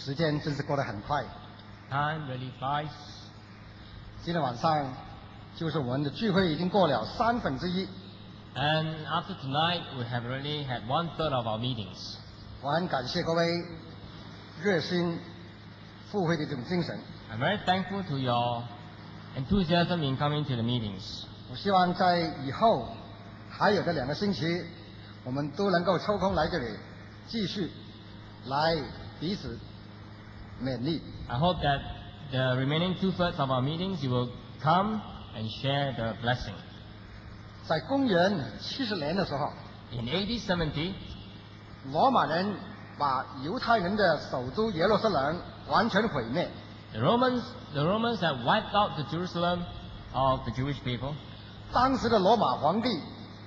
时间真是过得很快。 Time really flies. 今天晚上就是我们的聚会已经过了1/3。 And after tonight, we have already had 1/3 of our meetings. 我很感谢各位热心赴会的这种精神。 I'm very thankful to your enthusiasm in coming to the meetings. 我希望在以后还有的2个星期，我们都能够抽空来这里，继续来彼此勉励。 I hope that the remaining 2/3 of our meetings, you will come and share the blessing. 在公元70年的时候， In AD 70, 罗马人把犹太人的首都耶路撒冷完全毁灭。 the Romans had wiped out the Jerusalem of the Jewish people. 当时的罗马皇帝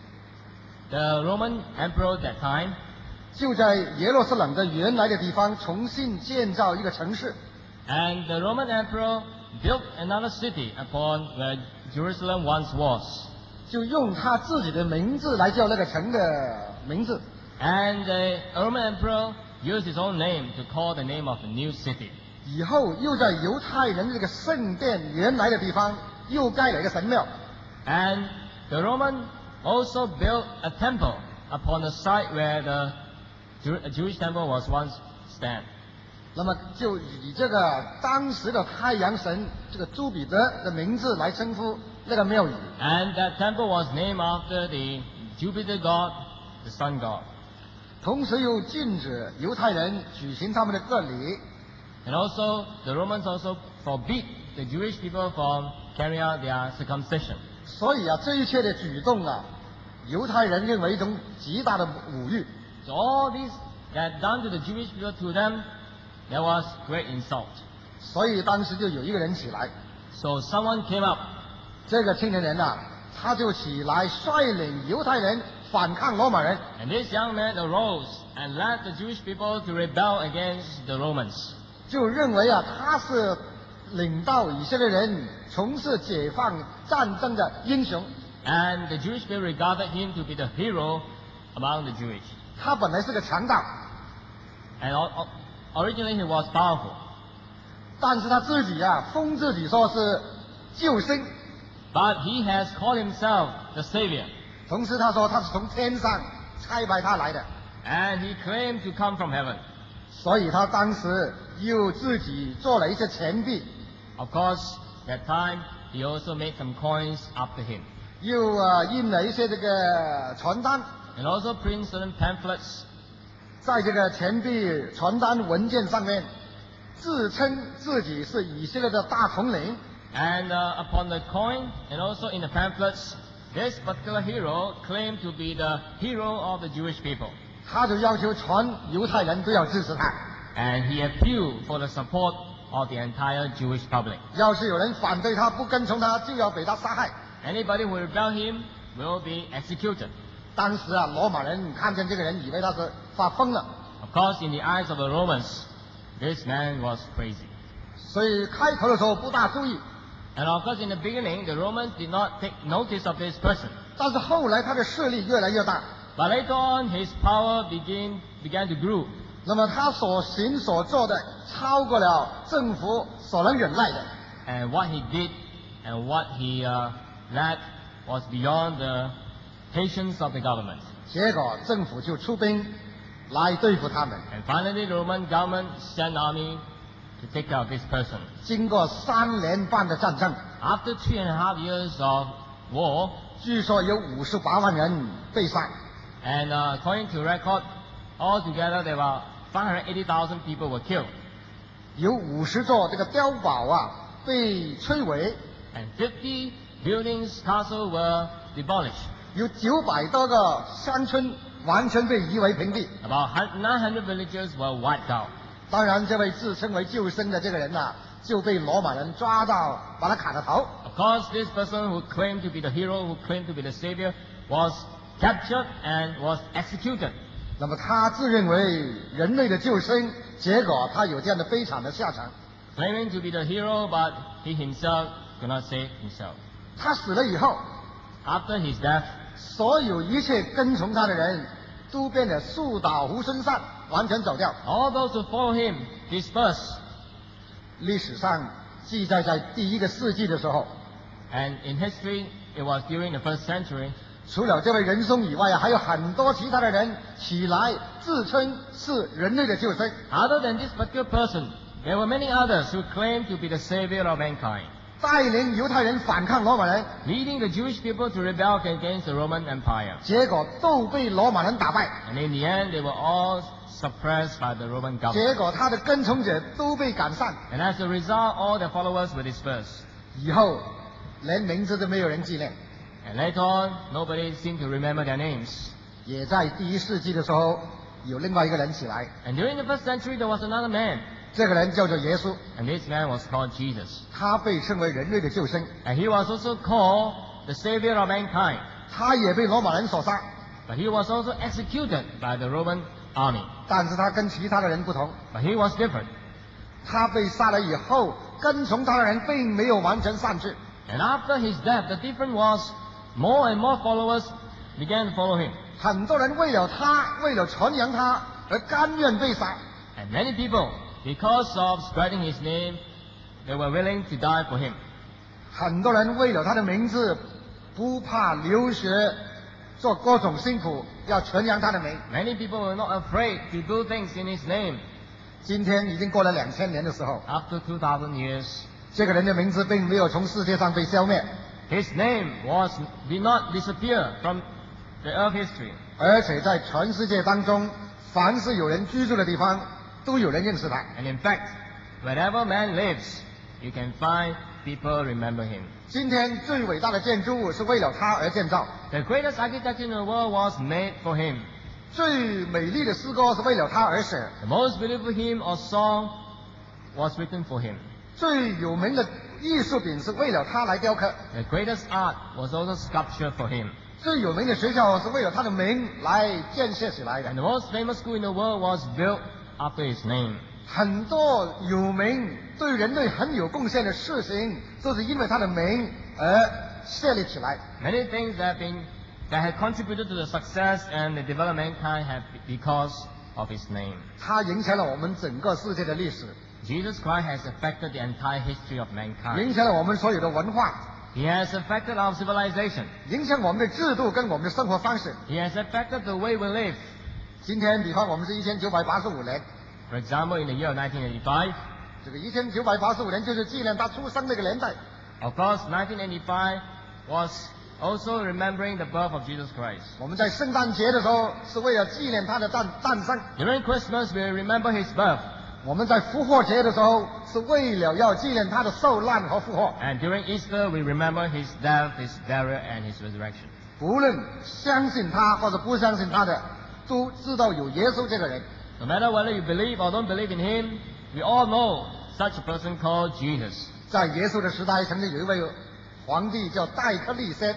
The Roman emperor at that time 就在耶路撒冷的原来的地方重新建造一个城市， and the Roman emperor built another city upon where Jerusalem once was. 就用他自己的名字来叫那个城的名字。 And the Roman emperor used his own name to call the name of the new city. 以后又在犹太人的这个圣殿原来的地方又盖了一个神庙， And the Roman also built a temple upon the site where the Jewish temple was once stand. 那么就以这个当时的太阳神这个朱彼得的名字来称呼那个庙宇。 And that temple was named after the Jupiter god, the sun god. 同时又禁止犹太人举行他们的割礼， And also, the Romans also forbid the Jewish people from carrying out their circumcision. 所以这一切的举动犹太人认为一种极大的侮辱。 So all this that done to the Jewish people, to them, there was great insult. 所以当时就有一个人起来， So someone came up, 这个青年人他就起来率领犹太人反抗罗马人。 and this young man arose and led the Jewish people to rebel against the Romans. 就认为他是领导以色列人从事解放战争的英雄。 And the Jewish people regarded him to be the hero among the Jewish. 他本来是个强盗， And originally he was powerful. 但是他自己封自己说是救星， But he has called himself the Savior. 同时他说他是从天上差派他来的， And he claimed to come from heaven. 所以他当时又自己做了一些钱币， Of course, that time he also made some coins after him. 又印了一些这个传单， And also print certain pamphlets. 在这个钱币、传单、文件上面，自称自己是以色列的大统领。 And upon the coin and also in the pamphlets, this particular hero claimed to be the hero of the Jewish people. 他就要求全犹太人都要支持他， And he appealed for the support of the entire Jewish public. 要是有人反对他、不跟从他，就要被他杀害。 Anybody who rebel him will be executed. 当时罗马人看见这个人，以为他是发疯了， Of course, in the eyes of the Romans, this man was crazy. 所以开头的时候不大注意， And of course, in the beginning, the Romans did not take notice of this person. 但是后来他的势力越来越大， But later on, his power began to grow. 那么他所行所做的超过了政府所能忍耐的， And what he did and what he led was beyond the patience of the government. 结果政府就出兵来对付他们。 And finally, the Roman government sent an army to take care of this person. 经过3年半的战争， After 3.5 years of war, 据说有58万人被杀， and according to record, altogether there were 580,000 people were killed, 有50座这个碉堡被摧毁， and 50 buildings, castles were demolished. 有900多个乡村完全被夷为平地。 About 900 villages were wiped out. 当然，这位自称为救生的这个人就被罗马人抓到，把他砍了头。 Of course, this person who claimed to be the hero, who claimed to be the savior, was captured and was executed. 那么他自认为人类的救生，结果他有这样的悲惨的下场。 Claiming to be the hero, but he himself could not save himself. 他死了以后， After his death, 所有一切跟从他的人都变得树倒猢狲散， 完全走掉。 All those who follow him dispersed. 历史上记载在第一个世纪的时候， And in history, it was during the first century. 除了这位仁兄以外还有很多其他的人起来自称是人类的救生。 Other than this particular person, there were many others who claimed to be the savior of mankind, 带领犹太人反抗罗马人， leading the Jewish people to rebel against the Roman Empire. 结果都被罗马人打败， And in the end, they were all suppressed by the Roman government. 结果他的跟从者都被赶散， And as a result, all their followers were dispersed. 以后连名字都没有人纪念。 And later on, nobody seemed to remember their names. 也在第一世纪的时候，有另外一个人起来， And during the first century, there was another man. 这个人叫做耶稣， And this man was called Jesus. 他被称为人类的救生， And he was also called the savior of mankind. 他也被罗马人所杀， But he was also executed by the Roman army. 但是他跟其他的人不同， But he was different. 他被杀了以后，跟从他的人并没有完全散去， And after his death, the difference was more and more followers began to follow him. 很多人为了他，为了传扬他而甘愿被杀， And many people, because of spreading his name, they were willing to die for him. 很多人为了他的名字，不怕流血，做各种辛苦，要传扬他的名。 Many people were not afraid to do things in his name. 今天已经过了2000年的时候， After 2,000 years, 这个人的名字并没有从世界上被消灭， his name did not disappear from the earth history. 而且在全世界当中，凡是有人居住的地方，都有人认识他。 And in fact, wherever man lives, you can find people remember him. 今天最伟大的建筑物是为了他而建造， The greatest architecture in the world was made for him. 最美丽的诗歌是为了他而写， The most beautiful hymn or song was written for him. 最有名的艺术品是为了他来雕刻， The greatest art was also sculptured for him. 最有名的学校是为了他的名来建设起来 And 的。 the most famous school in the world was built after his name. 很多有名对人类很有贡献的事情，都是因为他的名而设立起来。 Many things that had contributed to the success and the development of mankind have because of his name. 它影响了我们整个世界的历史， Jesus Christ has affected the entire history of mankind. 影响了我们所有的文化， He has affected our civilization. 影响我们的制度跟我们的生活方式。 He has affected the way we live. 今天，比方我们是1985年， For example, in the year of 1985, 这个1985年就是纪念他出生那个年代。 of course, 1985 was also remembering the birth of Jesus Christ. 我们在圣诞节的时候是为了纪念他的诞生， During Christmas, we remember his birth. 我们在复活节的时候是为了要纪念他的受难和复活。 And during Easter, we remember his death, his burial, and his resurrection. 无论相信他或者不相信他的，都知道有耶稣这个人。 No matter whether you believe or don't believe in him, we all know such a person called Jesus. 在耶稣的时代，曾经有一位皇帝叫戴克利先，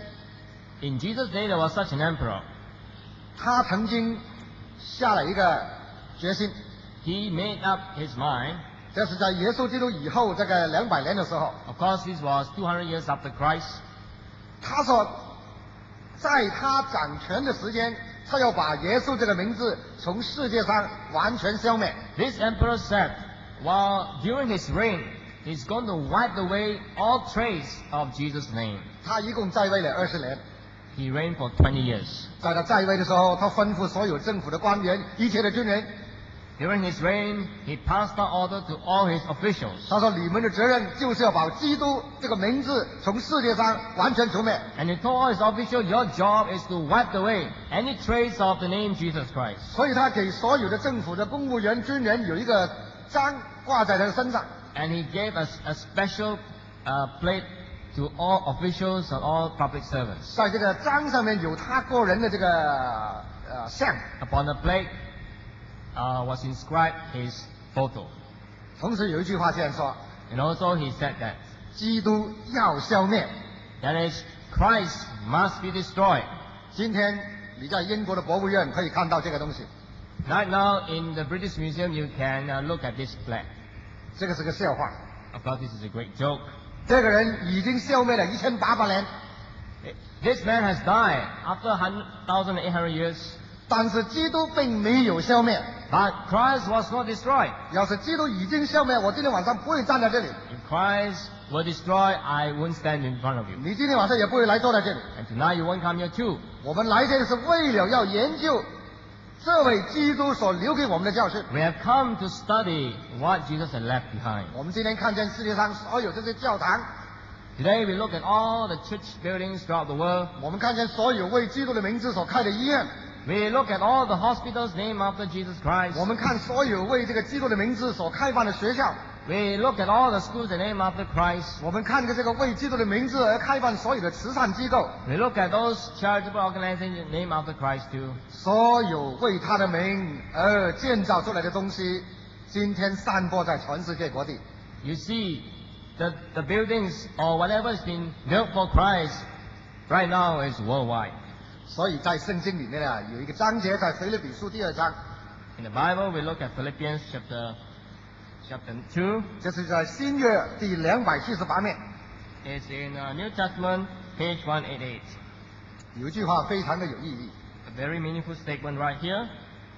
In Jesus' day, there was such an emperor. 他曾经下了一个决心， He made up his mind. 这是在耶稣基督以后这个200年的时候， Of course, this was 200 years after Christ. 他说，在他掌权的时间，他要把耶稣这个名字从世界上完全消灭。 This emperor said, while during his reign, he's going to wipe away all trace of Jesus' name. 他一共在位了20年， He reigned for 20 years. 在他在位的时候，他吩咐所有政府的官员、一切的军人， During his reign, he passed out order to all his officials. 他说：“你们的责任就是要把基督这个名字从世界上完全除灭。” And he told all his officials, your job is to wipe away any trace of the name Jesus Christ. 所以他给所有的政府的公务员、军人有一个章挂在他的身上， And he gave us a special plate to all officials and all public servants. 在这个章上面有他个人的这个像， Upon the plate was inscribed his photo. 同时有一句话这样说： And also he said that, 基督要消灭。 that is, Christ must be destroyed. 今天你在英国的博物院可以看到这个东西， Right now, in the British Museum, you can look at this plaque. 这个是个笑话。 Of course, this is a great joke. 这个人已经消灭了1800年， This man has died after 1,800 years. 但是基督并没有消灭。 But Christ was not destroyed. 要是基督已经消灭，我今天晚上不会站在这里， If Christ were destroyed, I won't stand in front of you. 你今天晚上也不会来坐在这里。 And tonight you won't come here too. 我们来这里是为了要研究这位基督所留给我们的教训。 We have come to study what Jesus had left behind. 我们今天看见世界上所有这些教堂， Today we look at all the church buildings throughout the world. 我们看见所有为基督的名字所开的医院， We look at all the hospitals named after Jesus Christ. 我们看所有为这个基督的名字所开办的学校， We look at all the schools that named after Christ. 我们看这个为基督的名字而开办所有的慈善机构， We look at those charitable organizations named after Christ too. 所有为他的名而建造出来的东西，今天散播在全世界各地。 You see, the buildings or whatever has been built for Christ right now is worldwide. 所以在圣经里面啊，有一个章节在腓立比书2章， In the Bible, we look at Philippians chapter 2. 这是在新约第278面， It's in New Testament, page 188. 有一句话非常的有意义。 A very meaningful statement right here.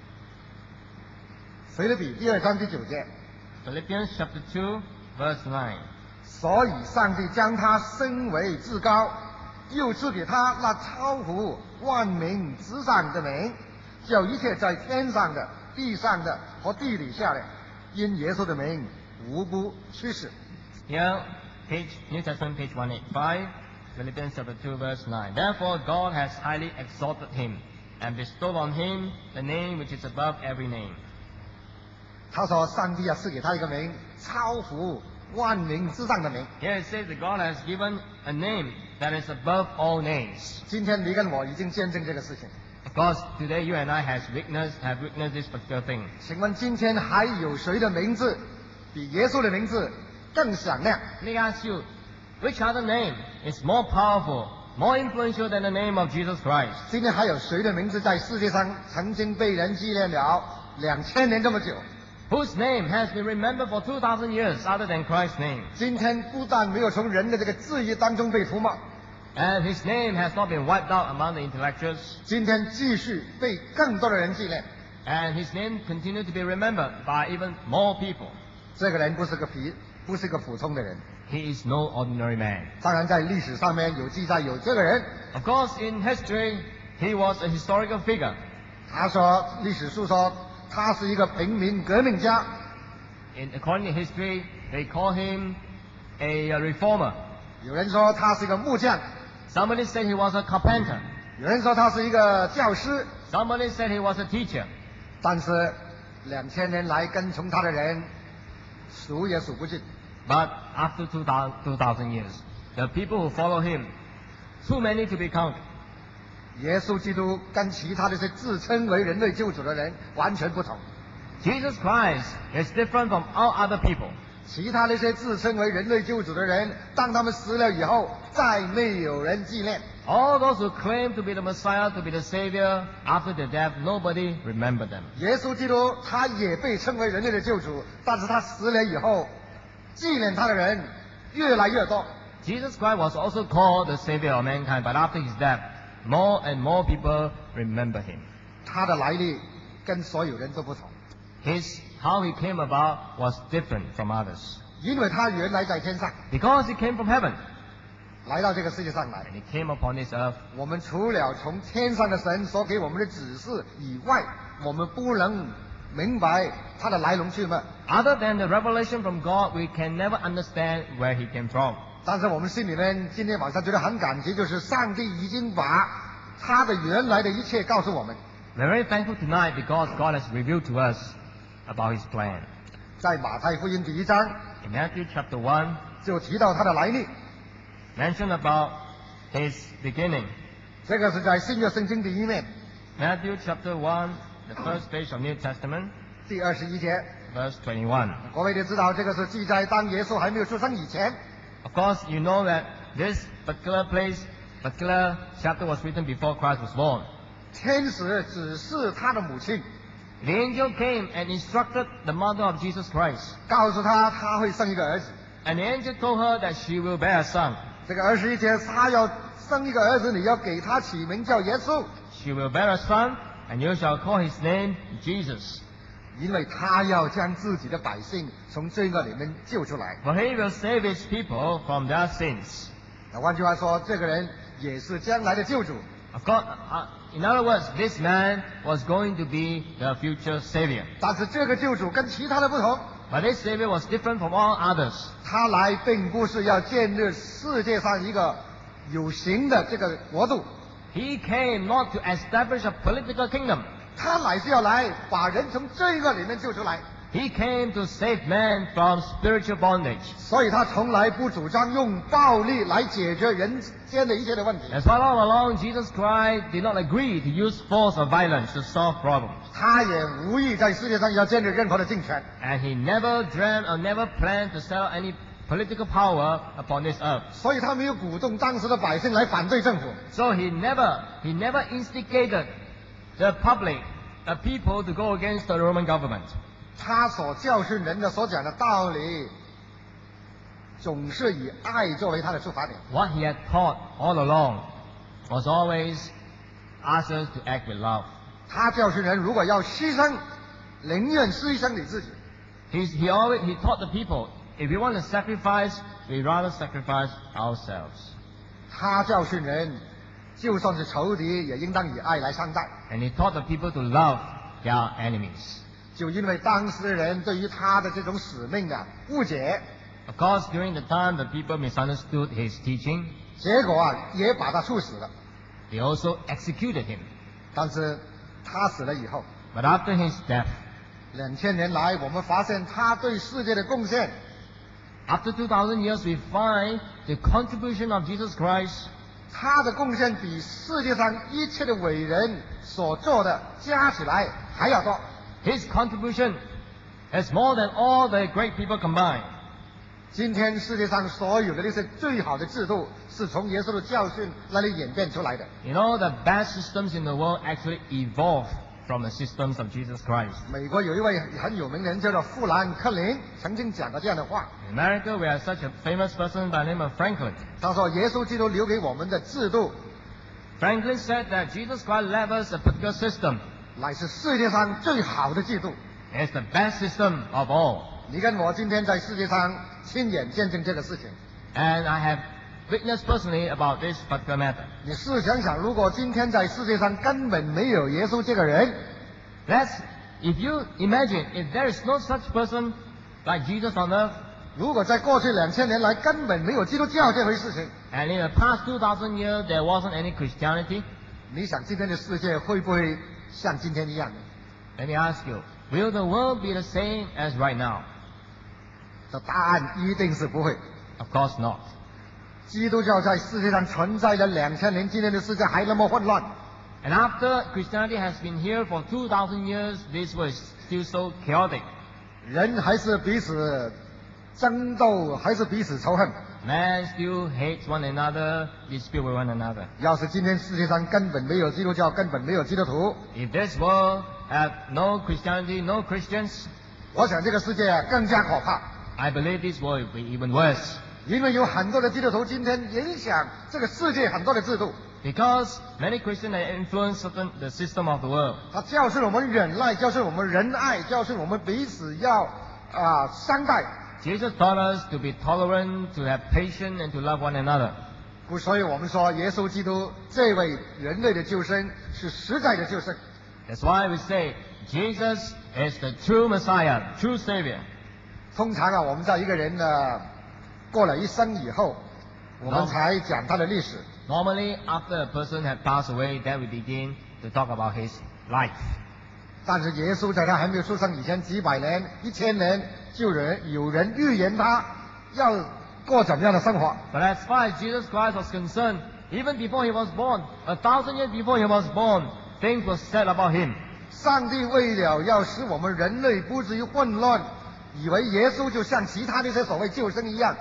腓立比2章第9节， Philippians chapter 2, verse 9. 所以上帝将他升为至高，又赐给他那超乎万民之上的名，叫一切在天上的、地上的和地底下的，因耶稣的名无不屈死。 Here, New Testament, page 185, Philippians chapter 2, verse 9. Therefore, God has highly exalted him and bestowed on him the name which is above every name. 他说，上帝赐给他一个名，超乎万民之上的名。 Here it says that God has given a name that is above all names. 今天你跟我已经见证这个事情， Of course, today you and I have witnessed this particular thing. 请问今天还有谁的名字比耶稣的名字更响亮？ Let me ask you, which other name is more powerful, more influential than the name of Jesus Christ? 今天还有谁的名字在世界上曾经被人纪念了2000年这么久？ Whose name has been remembered for 2,000 years other than Christ's name? 今天不但没有从人的这个字义当中被涂抹， And his name has not been wiped out among the intellectuals. 今天继续被更多的人纪念。 And his name continued to be remembered by even more people. 这个人不是个普通的人。 He is no ordinary man. 当然，在历史上面有记载有这个人。 Of course, in history, he was a historical figure. 他说，历史书说他是一个平民革命家。 According to history, they call him a reformer. 有人说他是一个木匠， Somebody said he was a carpenter. 有人说他是一个教師。 Somebody said he was a teacher. 但是2000年来跟从他的人数也数不尽。 But after 2,000 years, the people who follow him, too many to be counted. 耶稣基督跟其他的这些自称为人类救主的人完全不同。 Jesus Christ is different from all other people. 其他那些自称为人类救主的人，当他们死了以后，再没有人纪念。 All those who claim to be the Messiah, to be the Savior, after their death, nobody remembered them. 耶稣基督他也被称为人类的救主，但是他死了以后，纪念他的人越来越多。 Jesus Christ was also called the Savior of mankind, but after his death, more and more people remember him. 他的来历跟所有人都不同， How he came about was different from others. 因为他原来在天上， Because he came from heaven, 来到这个世界上来。 and he came upon this earth. 我们除了从天上的神所给我们的指示以外，我们不能明白他的来龙去脉。 Other than the revelation from God, we can never understand where he came from. 但是我们心里面今天晚上觉得很感激，就是上帝已经把他的原来的一切告诉我们。 We're very thankful tonight because God has revealed to us about his plan. 在马太福音第1章 In Matthew chapter 1, 就提到他的来历， mentioned about his beginning. 这个是在新约圣经第1面 Matthew chapter 1, the first page of New Testament, 第21节。 verse 21. 各位都知道，这个是记载当耶稣还没有出生以前。 Of course, you know that this particular chapter was written before Christ was born. 天使指示他的母亲， The angel came and instructed the mother of Jesus Christ. 告诉他会生一个儿子。 And the angel told her that she will bear a son. 这个21节，他要生一个儿子，你要给他起名叫耶稣。 She will bear a son, and you shall call his name Jesus. 因为他要将自己的百姓从罪恶里面救出来。 For he will save his people from their sins. 那换句话说，这个人也是将来的救主。 Of course, in other words, this man was going to be the future Savior. 但是这个救主跟其他的不同， But this Savior was different from all others. 他来并不是要建立世界上一个有形的这个国度， He came not to establish a political kingdom. 他乃是要来把人从罪恶里面救出来。 He came to save man from spiritual bondage. 所以他从来不主张用暴力来解决人间的一切的问题。 That's why all along Jesus Christ did not agree to use force or violence to solve problems. 他也无意在世界上要建立任何的政权。 And he never dreamt or never planned to set up any political power upon this earth. 所以他没有鼓动当时的百姓来反对政府。 So he never instigated the public, the people to go against the Roman government. 他所教训人的、所讲的道理，总是以爱作为他的出发点。 What he had taught all along was always ask us to act with love. 他教训人，如果要牺牲，宁愿牺牲你自己。 He taught the people, if we want to sacrifice, we rather sacrifice ourselves. 他教训人，就算是仇敌，也应当以爱来相待。 And he taught the people to love their enemies. 就因为当时的人对于他的这种使命的误解， Of course, during the time, the people misunderstood his teaching. 结果也把他处死了。 They also executed him. 但是他死了以后， But after his death, 2000年来，我们发现他对世界的贡献， after 2,000 years, we find the contribution of Jesus Christ. 他的贡献比世界上一切的伟人所做的加起来还要多。 His contribution is more than all the great people combined. 今天世界上所有的那些最好的制度，是从耶稣的教训那里演变出来的。 You know, the best systems in the world actually evolved from the systems of Jesus Christ. 美国有一位很有名的人叫做富兰克林，曾经讲过这样的话。 In America, we have such a famous person by the name of Franklin. 他说，耶稣基督留给我们的制度， Franklin said that Jesus Christ left us a particular system. 乃是世界上最好的制度。 It's the best system of all. 你跟我今天在世界上亲眼见证这个事情。 And I have witnessed personally about this particular matter. 你试想想，如果今天在世界上根本没有耶稣这个人， If you imagine, if there is no such person like Jesus on earth, 如果在过去2000年来根本没有基督教这回事情， and in the past 2,000 years there wasn't any Christianity, 你想今天的世界会不会像今天一样？ let me ask you, will the world be the same as right now? 这答案一定是不会。 Of course not. 基督教在世界上存在了2000年，今天的世界还那么混乱。 And after Christianity has been here for 2,000 years, this was still so chaotic. 人还是彼此争斗，还是彼此仇恨。 Man still hates one another, dispute with one another. 要是今天世界上根本没有基督教，根本没有基督徒， If this world had no Christianity, no Christians, 我想这个世界更加可怕。 I believe this world will be even worse. 因为有很多的基督徒今天影响这个世界很多的制度， Because many Christians have influenced the system of the world. 他教训我们忍耐，教训我们仁爱，教训我们彼此要相待。 Jesus taught us to be tolerant, to have patience, and to love one another. 所以我们说，耶稣基督这位人类的救生是实在的救生。 That's why we say Jesus is the true Messiah, true Savior. 通常我们在一个人过了一生以后，我们才讲他的历史。 Normally, after a person had passed away, then we begin to talk about his life. 但是耶稣在他还没有出生以前，几百年、1000年，就有人预言他要过怎么样的生活。 But as far as Jesus Christ was concerned, even before he was born, 1,000 years before he was born, things were said about him. 上帝为了要使我们人类不至于混乱，以为耶稣就像其他那些所谓救生一样。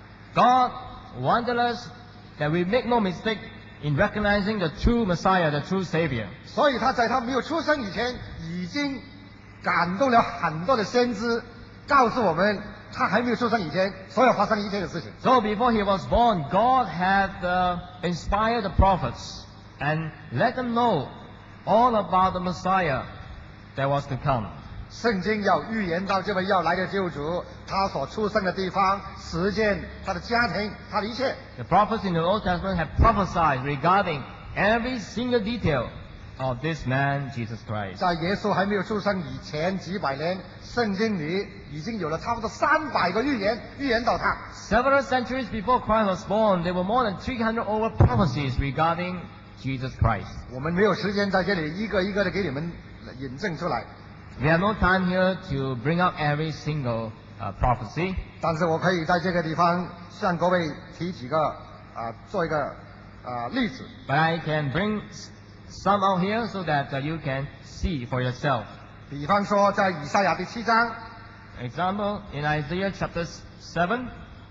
God wanted us that we make no mistake in recognizing the true Messiah, the true Savior. 所以他在他没有出生以前，已经感动了很多的先知，告诉我们他还没有出生以前所有发生一切的事情。 So before he was born, God had inspired the prophets and let them know all about the Messiah that was to come. 圣经要预言到这位要来的救主，他所出生的地方、时间、他的家庭、他的一切。 The prophets in the Old Testament have prophesied regarding every single detail of this man, Jesus Christ. 在耶稣还没有出生以前几百年，圣经里已经有了差不多300个预言，预言到他。 Several centuries before Christ was born, there were more than 300 over prophecies regarding Jesus Christ. 我们没有时间在这里一个一个的给你们引证出来， We have no time here to bring up every single prophecy. 但是我可以在这个地方向各位提几个做一个例子。 But I can bring some out here so that you can see for yourself. 比方说，在以赛亚第7章 Example, in Isaiah chapter 7,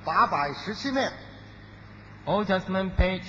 817面， Old Testament page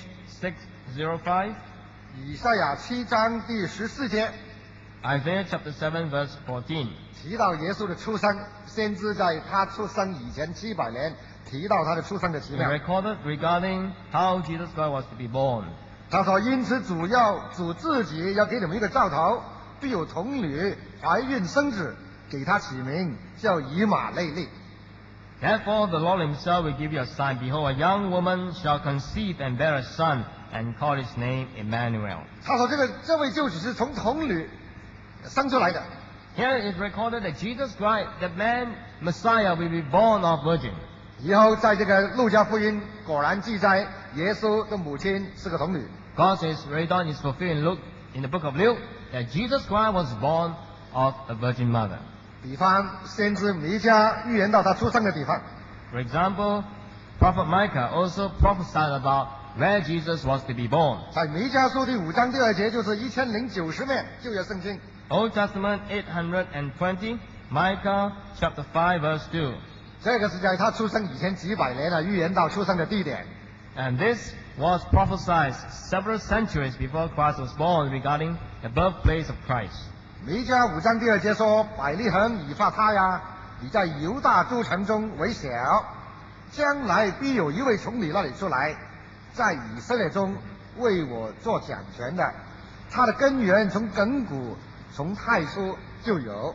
605, 以赛亚7章第14节 Isaiah chapter 7 verse 14. 提到耶稣的出生，先知在他出生以前700年提到他的出生的奇 It 妙。 recorded regarding how Jesus Christ was to be born. 他说：“因此主自己要给你们一个兆头，必有童女怀孕生子，给他起名叫以马内利。 Therefore the Lord himself will give you a sign. Behold, a young woman shall conceive and bear a son, and call his name Emmanuel. ” 他说：“这位救主是从童女生出来的。 Here it is recorded that Jesus Christ, the man Messiah, will be born of virgin. 以后在这个路加福音果然记载，耶稣的母亲是个童女。 God says, right on, is fulfilled in the book of Luke, that Jesus Christ was born of a virgin mother. 比方先知弥迦预言到他出生的地方， For example, Prophet Micah also prophesied about where Jesus was to be born. 在弥迦书第5章第2节，就是1090面旧约圣经。 Old Testament 820, Micah chapter 5 verse 2. 这个是在他出生以前几百年预言到出生的地点。 And this was prophesied several centuries before Christ was born regarding the birthplace of Christ. 弥迦5章第2节说：“百利恒以法他呀，你在犹大诸城中为小，将来必有一位从你那里出来，在以色列中为我做掌权的。他的根源从亘古，从太初就有。”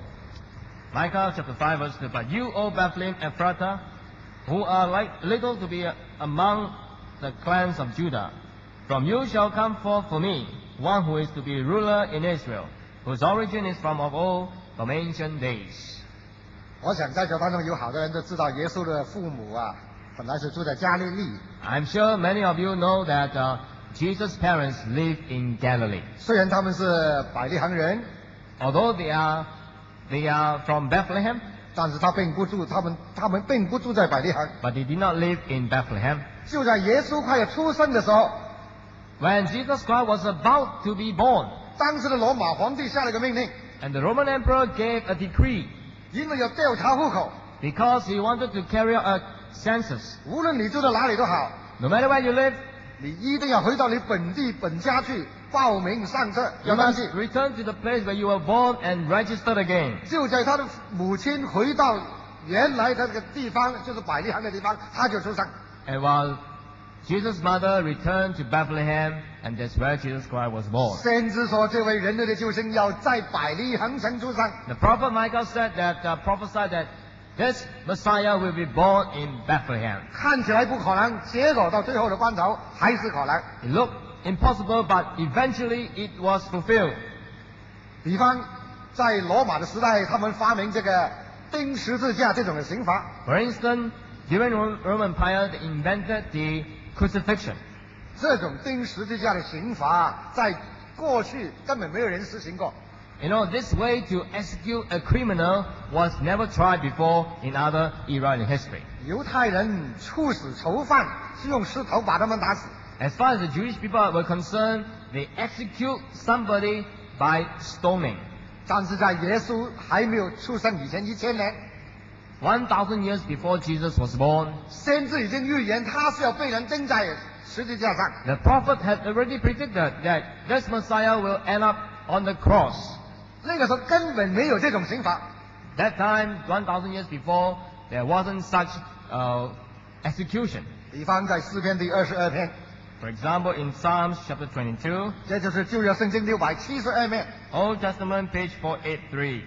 Micah chapter 5 verse 2. But you, O Bethlehem Ephrathah, who are like little to be among the clans of Judah, from you shall come forth for me one who is to be ruler in Israel, whose origin is from of old, from ancient days. 我想在座当中有好多人都知道，耶稣的父母本来是住在加利利， I'm sure many of you know that Jesus' parents lived in Galilee. 虽然他们是百利恒人， Although they are from Bethlehem, 但是他们并不住在百利恒。 but they did not live in Bethlehem. 就在耶稣快要出生的时候， When Jesus Christ was about to be born, 当时的罗马皇帝下了个命令， and the Roman emperor gave a decree 因为要调查户口， because he wanted to carry out a census. 无论你住在哪里都好， No matter where you live, 你一定要回到你本家去报名上册， you 要登 must 记。 return to the place where you were born and registered again. 就在他的母亲回到原来的这个地方，就是百利恒的地方，他就出生。 And while Jesus' mother returned to Bethlehem, and that's where Jesus Christ was born. 先知说，这位人类的救星要在百利恒城出生。 The prophet Micah said that, prophesied that this Messiah will be born in Bethlehem. 看起来不可能，结果到最后的关头还是可能。 It looked impossible, but eventually it was fulfilled. 比方在罗马的时代，他们发明这个钉十字架这种的刑罚。 For instance, during Roman Empire, they invented the crucifixion. 这种钉十字架的刑罚，在过去根本没有人实行过。 You know, this way to execute a criminal was never tried before in other era in history. 犹太人处死囚犯是用石头把他们打死， As far as the Jewish people were concerned, they execute somebody by stoning. 但是在耶稣还没有出生以前1000年， 1,000 years before Jesus was born, 先知已经预言他是要被人钉在十字架上。 the prophet had already predicted that this Messiah will end up on the cross. 那个时候根本没有这种刑罚。 That time, 1,000 years before, there wasn't such execution. 比方在诗篇第22篇， For example, in Psalms chapter 22, 这就是旧约圣经672面， Old Testament page 483.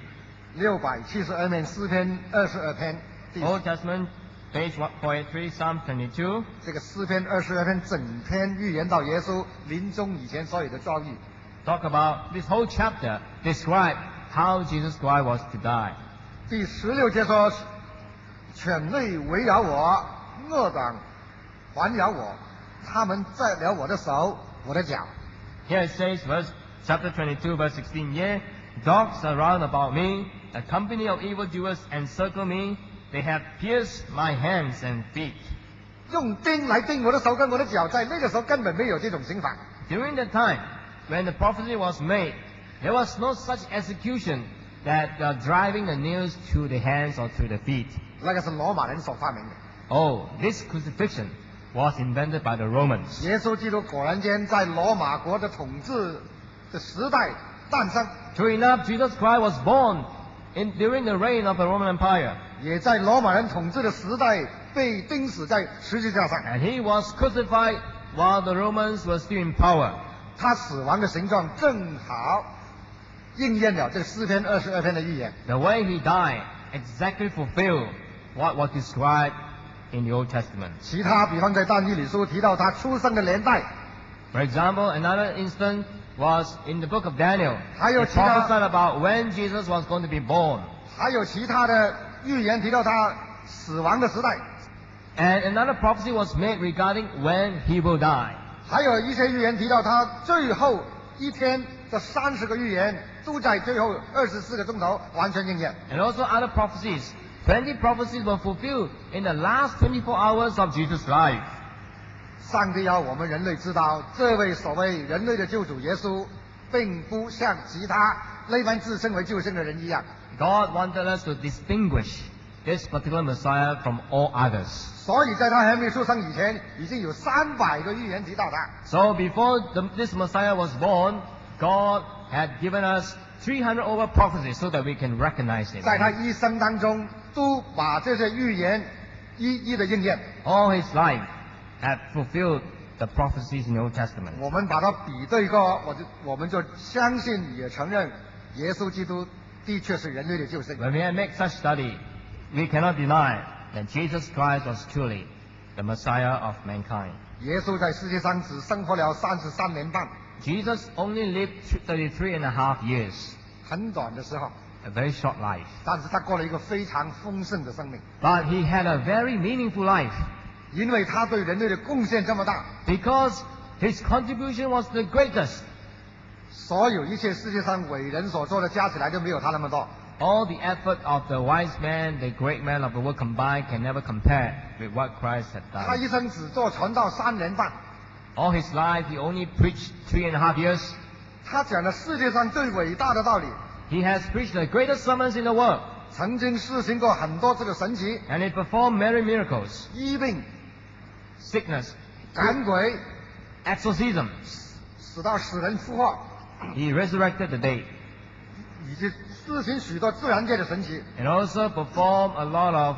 672面诗篇22篇， Old Testament page 483, Psalm 22. 这个诗篇22篇整篇预言到耶稣临终以前所有的遭遇。 Talk about this whole chapter describe how Jesus Christ was to die. 第16节说，犬类围绕我，恶党环绕我，他们宰了我的手，我的脚。 Here it says, chapter 22, verse 16, Yea, dogs are round about me, a company of evildoers encircle me, they have pierced my hands and feet. 用钉来钉我的手跟我的脚，在那个时候根本没有这种刑法。 During that time, when the prophecy was made, there was no such execution that driving the nails through the hands or through the feet. 那个是罗马人所发明的。 Oh, this crucifixion was invented by the Romans. 耶稣基督果然间在罗马国的统治的时代诞生， True enough, Jesus Christ was born during the reign of the Roman Empire. 也在罗马人统治的时代被钉死在十字架上。 And he was crucified while the Romans were still in power. 他死亡的形状正好应验了这个诗篇22篇的预言。 The way he died exactly fulfilled what was described in the Old Testament. 其他，比方在但以理书提到他出生的年代， For example, another instance was in the book of Daniel. 还有 It 其他 prophesied about when Jesus was going to be born. 还有其他的预言提到他死亡的时代， And another prophecy was made regarding when he will die. 还有一些预言提到他最后一天的30个预言都在最后24个钟头完全应验。 And also other prophecies. 20 prophecies were fulfilled in the last 24 hours of Jesus' life. 上帝要我们人类知道，这位所谓人类的救主耶稣，并不像其他那般自称为救生的人一样。 God wanted us to distinguish this particular Messiah from all others. 所以在他还没出生以前，已经有300个预言提到他。 So before this Messiah was born, God had given us 300 over prophecies so that we can recognize him. 在他一生当中，都把这些预言一一的应验。 All his life had fulfilled the prophecies in the Old Testament. 我们把它比对过，我们就相信也承认，耶稣基督的确是人类的救星。 When we make such study, we cannot deny that Jesus Christ was truly the Messiah of mankind. 耶稣在世界上只生活了33年半， Jesus only lived 33 and a half years, 很短的时候， a very short life. 但是他过了一个非常丰盛的生命， But he had a very meaningful life 因为他对人类的贡献这么大， because his contribution was the greatest. 所有一切世界上伟人所做的加起来就没有他那么多。 All the effort of the wise man, the great man of the world combined can never compare with what Christ had 他 done. 一生只做传道3年半， All his life, he only preached 3.5 years. 他讲了世界上最伟大的道理， He has preached the greatest sermons in the world, 曾经施行过很多这个神奇， and he performed many miracles, 医病、 sickness, 赶鬼， exorcism. 使到死人复活， He resurrected the dead, 以及施行许多自然界的神奇。 and also performed a lot of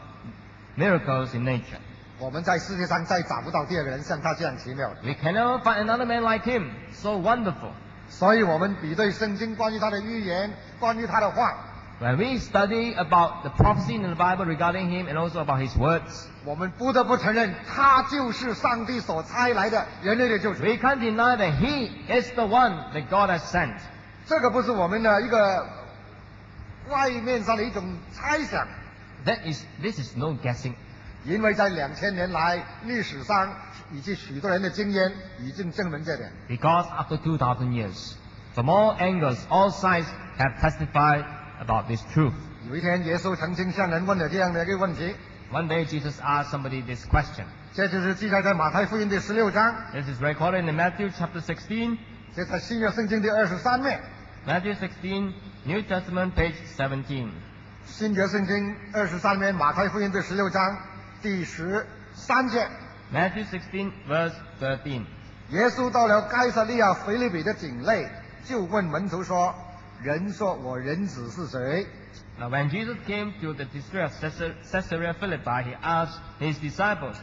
miracles in nature. 我们在世界上再找不到第二个人像他这样奇妙的， We can never find another man like him, so wonderful. 所以我们比对圣经关于他的预言，关于他的话， When we study about the prophecy in the Bible regarding him and also about his words, 我们不得不承认，他就是上帝所差来的人类的救主。 we can't deny that he is the one that God has sent. 这个不是我们的一个外面上的一种猜想， This is no guessing. 因为在2000年来历史上以及许多人的经验已经证明这点。 Because after 2,000 years, from all angles, all sides have testified about this truth. 有一天，耶稣曾经向人问了这样的一个问题， One day Jesus asked somebody this question. 这就是记载在马太福音第16章， This is recorded in Matthew chapter 16. 这在新约圣经第23面， Matthew 16, New Testament, page 17. 新约圣经23面，马太福音第16章第13节。 Matthew 16, verse 13. 耶稣到了该撒利亚腓立比的境内，就问门徒说：“人说我人子是谁？” Now when Jesus came to the district of Caesarea Philippi, he asked his disciples,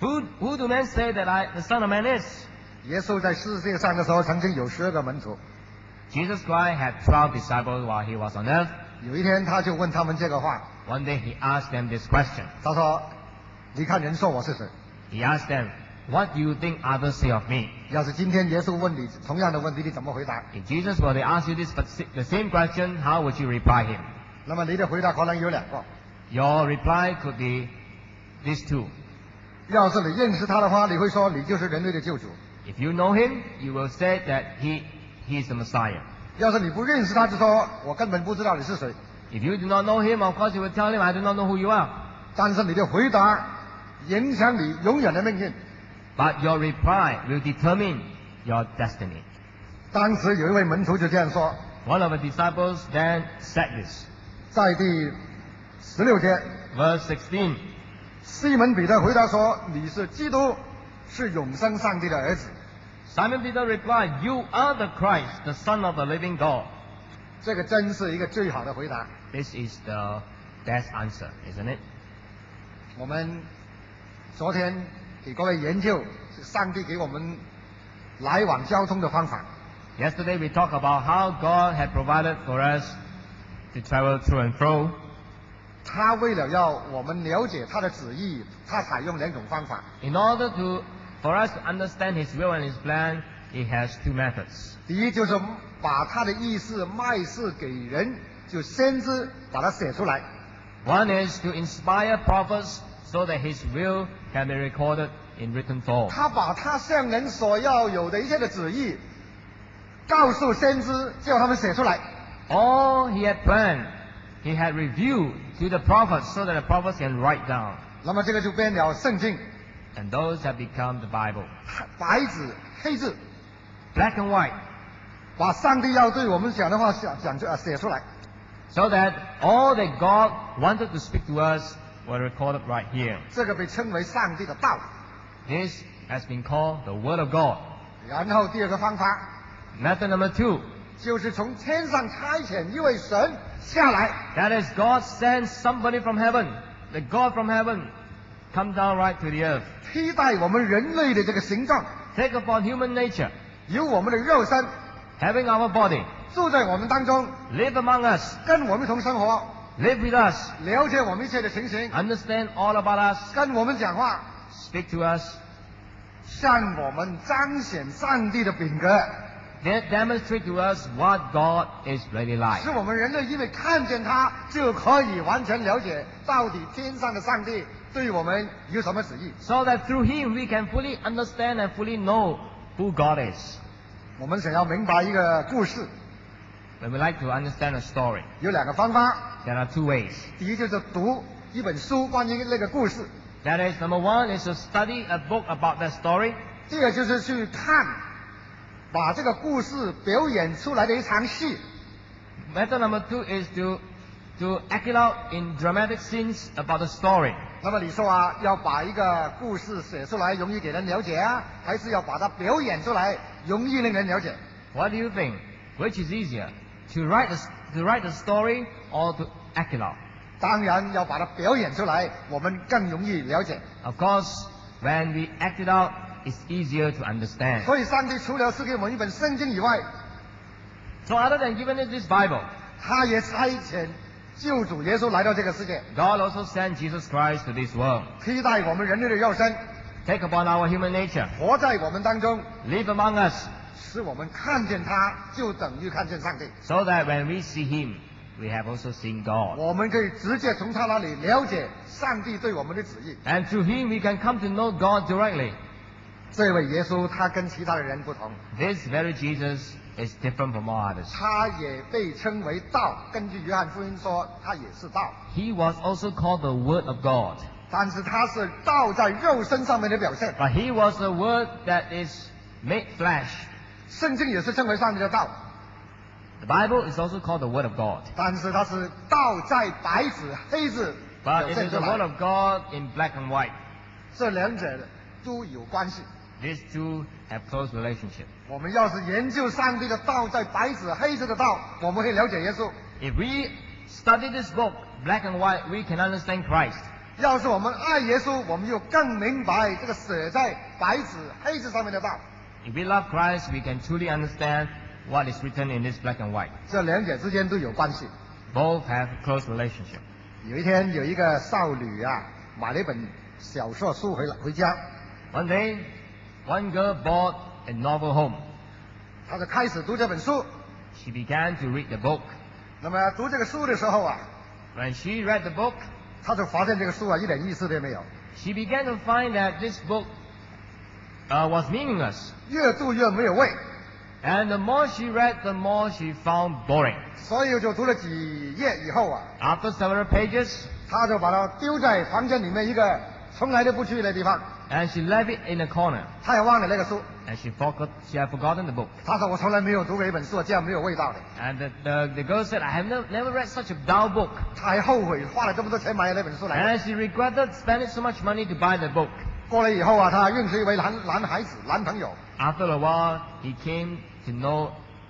Who do men say that the Son of Man is? 耶稣在世界上的时候，曾经有12个门徒。 Jesus Christ had 12 disciples while he was on earth. 有一天，他就问他们这个话， One day he asked them this question. 他说：“你看人说我是谁？ He asked them, "What do you think others say of me?" 要是今天耶稣问你同样的问题，你怎么回答？ If Jesus were to ask you the same question, how would you reply him? 那么你的回答可能有2个。 Your reply could be these two. 要是你认识他的话，你会说你就是人类的救主； If you know him, you will say that he is the Messiah. 要是你不认识他，就说我根本不知道你是谁。 If you do not know him, of course you will tell him, "I do not know who you are." 但是你的回答影响你永远的命运。 But your reply will determine your destiny. 当时有一位门徒就这样说， One of the disciples then said this. 在第16节， Verse 16. 西门彼得回答说：“你是基督，是永生上帝的儿子。 Simon Peter replied, "You are the Christ, the Son of the living God." ” 这个真是一个最好的回答。 This is the best answer, isn't it? 我们昨天给各位研究上帝给我们来往交通的方法。 Yesterday we talked about how God had provided for us to travel to and fro. 他为了要我们了解他的旨意，他采用2种方法。 In order for us to understand His will and His plan, He has 2 methods. 第一就是把他的意思卖示给人，就先知把它写出来。 One is to inspire prophets so that His will can be recorded in written form. 他把他向人所要有的一切的旨意，告诉先知，叫他们写出来。 All He had planned, He had revealed to the prophets so that the prophets can write down. 那么这个就变了圣经， And those have become the Bible. 白纸黑字， Black and white. 把上帝要对我们讲的话写出来。 So that all that God wanted to speak to us were recorded right here. 这个被称为上帝的道。 This has been called the Word of God. 然后第2个方法 Method number 2. 就是从天上差遣一位神下来， That is, God sends somebody from heaven. The God from heaven come down right to the earth. 替代我们人类的这个形状， Take upon human nature. 有我们的肉身， Having our body. 住在我们当中， Live among us. 跟我们一同生活， Live with us. 了解我们一切的情形， Understand all about us. 跟我们讲话， Speak to us. 向我们彰显上帝的品格， Demonstrate to us what God is really like. 使我们人类因为看见他，就可以完全了解到底天上的上帝对我们有什么旨意。 So that through Him we can fully understand and fully know who God is. 我们想要明白一个故事， When we like to understand a story, 有2个方法。 there are 2 ways. 第一就是读一本书，关于那个故事； That is, number 1 is to study a book about that story. 第二就是去看，把这个故事表演出来的一场戏。 Method number 2 is to act it out in dramatic scenes about the story. 那么你说啊，要把一个故事写出来容易给人了解啊，还是要把它表演出来容易令人了解？ What do you think? Which is easier, to write the story or to act it out? 当然要把它表演出来，我们更容易了解。 Of course, when we act it out, it's easier to understand. 所以，上帝除了是给我们一本圣经以外， So other than giving us this Bible, 他也差遣救主耶稣来到这个世界， God also sent Jesus Christ to this world. 替代我们人类的肉身， Take upon our human nature, 活在我们当中， live among us, 使我们看见他，就等于看见上帝。 so that when we see Him, we have also seen God. 我们可以直接从他那里了解上帝对我们的旨意。 And through Him, we can come to know God directly. 这位耶稣他跟其他的人不同， This very Jesus is different from all others. 他也被称为道。根据约翰福音说，他也是道， He was also called the Word of God. 但是他是道在肉身上面的表现。 But He was the Word that is made flesh. 圣经也是称为上帝的道， The Bible is also called the Word of God. 但是它是道在白纸黑字 But 表 it 现 is 出 the Word 来， of God in black and white. 这2者都有关系。 These two have close relationship. 我们要是研究上帝的道在白纸黑字的道，我们会了解耶稣。 If we study this book, black and white, we can understand Christ. 要是我们爱耶稣，我们就更明白这个写在白纸黑字上面的道。 If we love Christ, we can truly understand what is written in this black and white. 这两者之间都有关系。 Both have a close relationship. 有一天，有一个少女啊，买了一本小说书回家， One day, one girl bought a novel home. 她就开始读这本书。 She began to read the book. 那么读这个书的时候啊， When she read the book, 她就发现这个书啊一点意思都没有， she began to find that this book was meaningless. 越读越没有味， And the more she read, the more she found boring. 所以就读了几页以后啊， After several pages, 她就把它丢在房间里面一个从来都不去的地方， and she left it in a corner. 她也忘了那个书。 And she had forgotten the book. 她说我从来没有读过一本书这样没有味道的。 And the girl said, I have never read such a dull book. 她还后悔花了这么多钱买了那本书来。 And she regretted spending so much money to buy the book. 过了以后啊，她认识一位男朋友， After a while, he came to know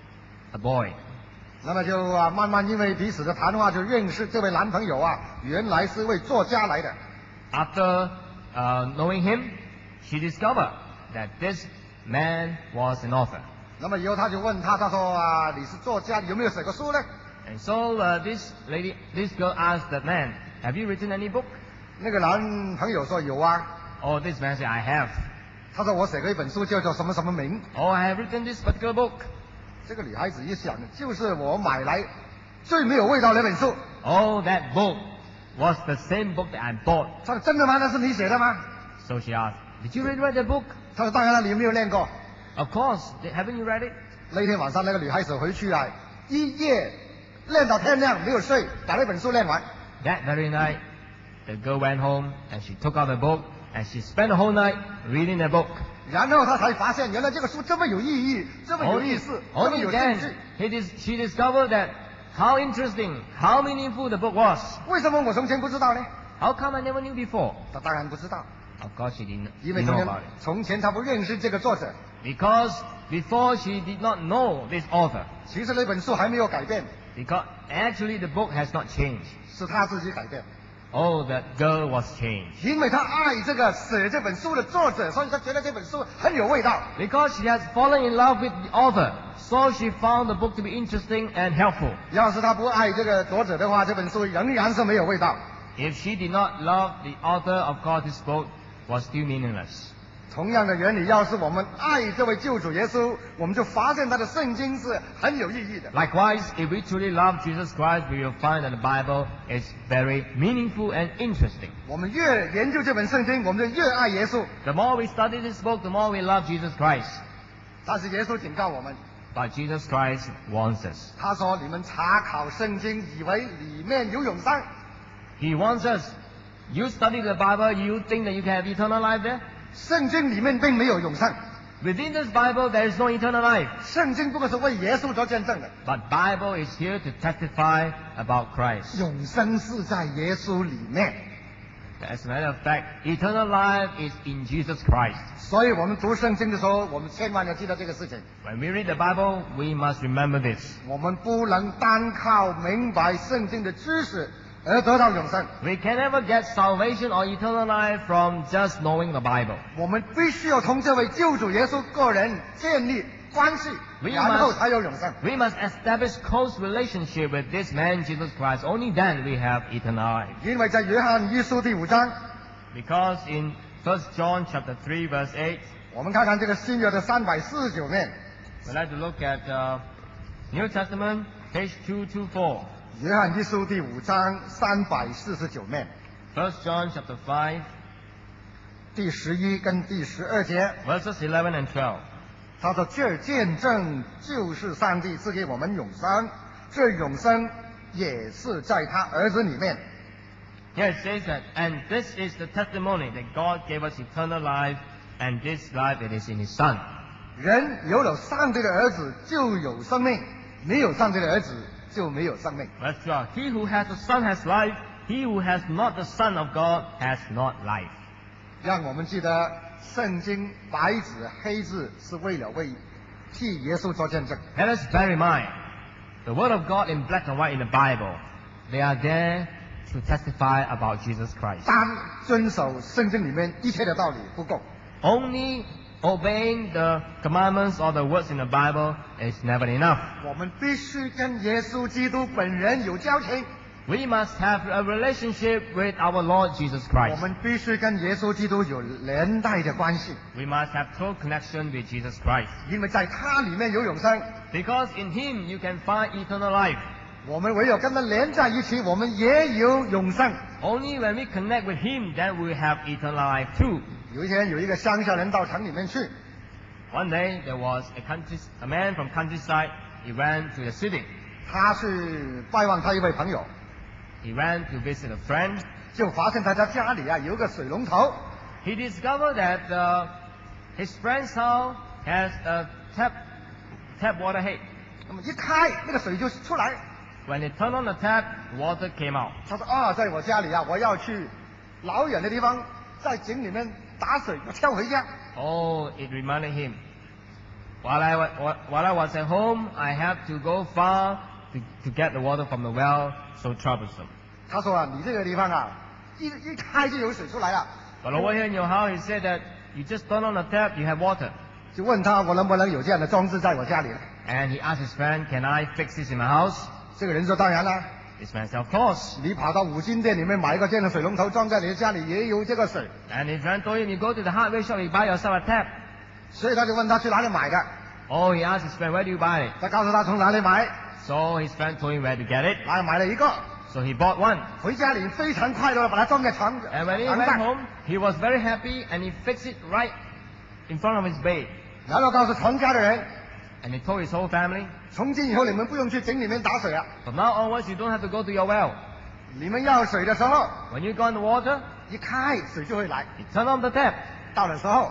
a boy. 那么就啊慢慢因为彼此的谈话就认识这位男朋友啊，原来是一位作家来的。 After knowing him, she discovered that this man was an author. 那么以后他就问他，他说啊你是作家，有没有写过书呢？ And so this girl asked that man, have you written any book? 那个男朋友说有啊。 Oh, this man said, I have. 他说我写过一本书叫做什么什么名。 Oh, I have written this particular book. 这个女孩子一想，就是我买来最没有味道的那本书。 Oh, that book was the same book that I bought. 他说真的吗？那是你写的吗？ So she asked, did you really read the book? 他说当然了，你没有念过。 Of course. Haven't you read it? 那天晚上那个女孩子回去啊，一夜练到天亮，没有睡，把那本书练完。 That very night, the girl went home and she took out the book and she spent the whole night reading the book. 然后她才发现，原来这个书这么有意义，这么有意思，这么 Only 有兴 then 趣。 she discovered that how interesting, how meaningful the book was. 为什么我从前不知道呢？ How come I never knew before? 她当然不知道， Of course she didn't 因为 know about it. 从前她不认识这个作者。 Because before she did not know this author. 其实那本书还没有改变， Because actually the book has not changed. 是她自己改变。 Oh, that girl was changed. 因为她爱这个写这本书的作者，所以她觉得这本书很有味道。 Because she has fallen in love with the author, so she found the book to be interesting and helpful. 要是她不爱这个作者的话，这本书仍然是没有味道。 If she did not love the author, of course this book was still meaningless. 同样的原理，要是我们爱这位救主耶稣，我们就发现他的圣经是很有意义的。 Likewise, if we truly love Jesus Christ, we will find that the Bible is very meaningful and interesting. 我们越研究这本圣经，我们就越爱耶稣。 The more we study this book, the more we love Jesus Christ. 但是耶稣警告我们， But Jesus Christ warns us. 他说：“你们查考圣经，以为里面有永生。 He warns us. You study the Bible, you think that you can have eternal life there? 圣经里面并没有永生， Within this Bible, there is no eternal life. 圣经不过是为耶稣做见证的。 But Bible is here to testify about Christ. 永生是在耶稣里面， As a matter of fact, eternal life is in Jesus Christ. 所以我们读圣经的时候，我们千万要记得这个事情。 When we read the Bible, we must remember this. 我们不能单靠明白圣经的知识而得到永生， We can never get salvation or eternal life from just knowing the Bible. 我们必须要同这位救主耶稣个人建立关系， We 然后 must- 才有永生。 We must establish close relationship with this man, Jesus Christ. Only then we have eternal life. 因为在约翰一书第5章， Because in 1 John chapter 3 verse 8, 我们看看这个新约的349面， we'd like to look at New Testament, page 224. 约翰一书第5章349面， 1 John chapter 5, 第11跟第12节， verses 11 and 12. 他说：“这见证就是上帝赐给我们永生，这永生也是在他儿子里面。 Here it says that, and this is the testimony that God gave us eternal life, and this life it is in His Son. 人有了上帝的儿子就有生命，没有上帝的儿子就没有生命。 Verse 12. He who has the Son has life. He who has not the Son of God has not life. 让我们记得，圣经白纸黑字是为了替耶稣做见证。 Let us bear in mind, the Word of God in black and white in the Bible, they are there to testify about Jesus Christ. 单遵守圣经里面一切的道理不够， Only obeying the commandments or the words in the Bible is never enough. 我们必须跟耶稣基督本人有交情， We must have a relationship with our Lord Jesus 我 Christ. 们必须跟耶稣基督有连带的关系， We must have close connection with Jesus Christ. 因为在他里面有永生。 Because in Him you can find eternal life. 我们唯有跟他连在一起，我们也有永生。 Only when we connect with Him, then we have eternal life too. 有一天，有一个乡下人到城里面去， One day there was a man from countryside. He went to the city. 他去拜望他一位朋友， He went to visit a friend. 就发现他家里啊有个水龙头， He discovered that his friend's house has a tap water head. 那么一开那个水就出来。 When he turned on the tap, water came out. 他说啊，在我家里啊，我要去老远的地方，在井里面打水，我跳回家。 Oh, it reminded him. While I was at home, I have to go far to get the water from the well. So troublesome. 他说啊，你这个地方啊，一开就有水出来了。 But over here in your house, he said that you just turn on the tap, you have water. 就问他我能不能有这样的装置在我家里？ And he asked his friend, "Can I fix this in my house?" 这个人说当然了。 This man said, "Of course." 你跑到五金店里面买一个这样的水龙头，装在你的家里也有这个水。 And his friend told him, "You go to the hardware shop, you buy yourself a tap." 所以他就问他去哪里买的， Oh, he asked his friend, "Where do you buy it?" 他告诉他从哪里买， So his friend told him where to get it. 哪里买了一个， So he bought one. 回家里非常快乐地把它装在床 And when he 床 went 上， home, he was very happy and he fixed it right in front of his bed. 然后告诉全家的人， And he told his whole family, 从今以后你们不用去井里面打水了， "From now onwards, you don't have to go to your well. 你们要水的时候， When you go in the water, 一开水就会来。 you turn on the tap." 到的时候，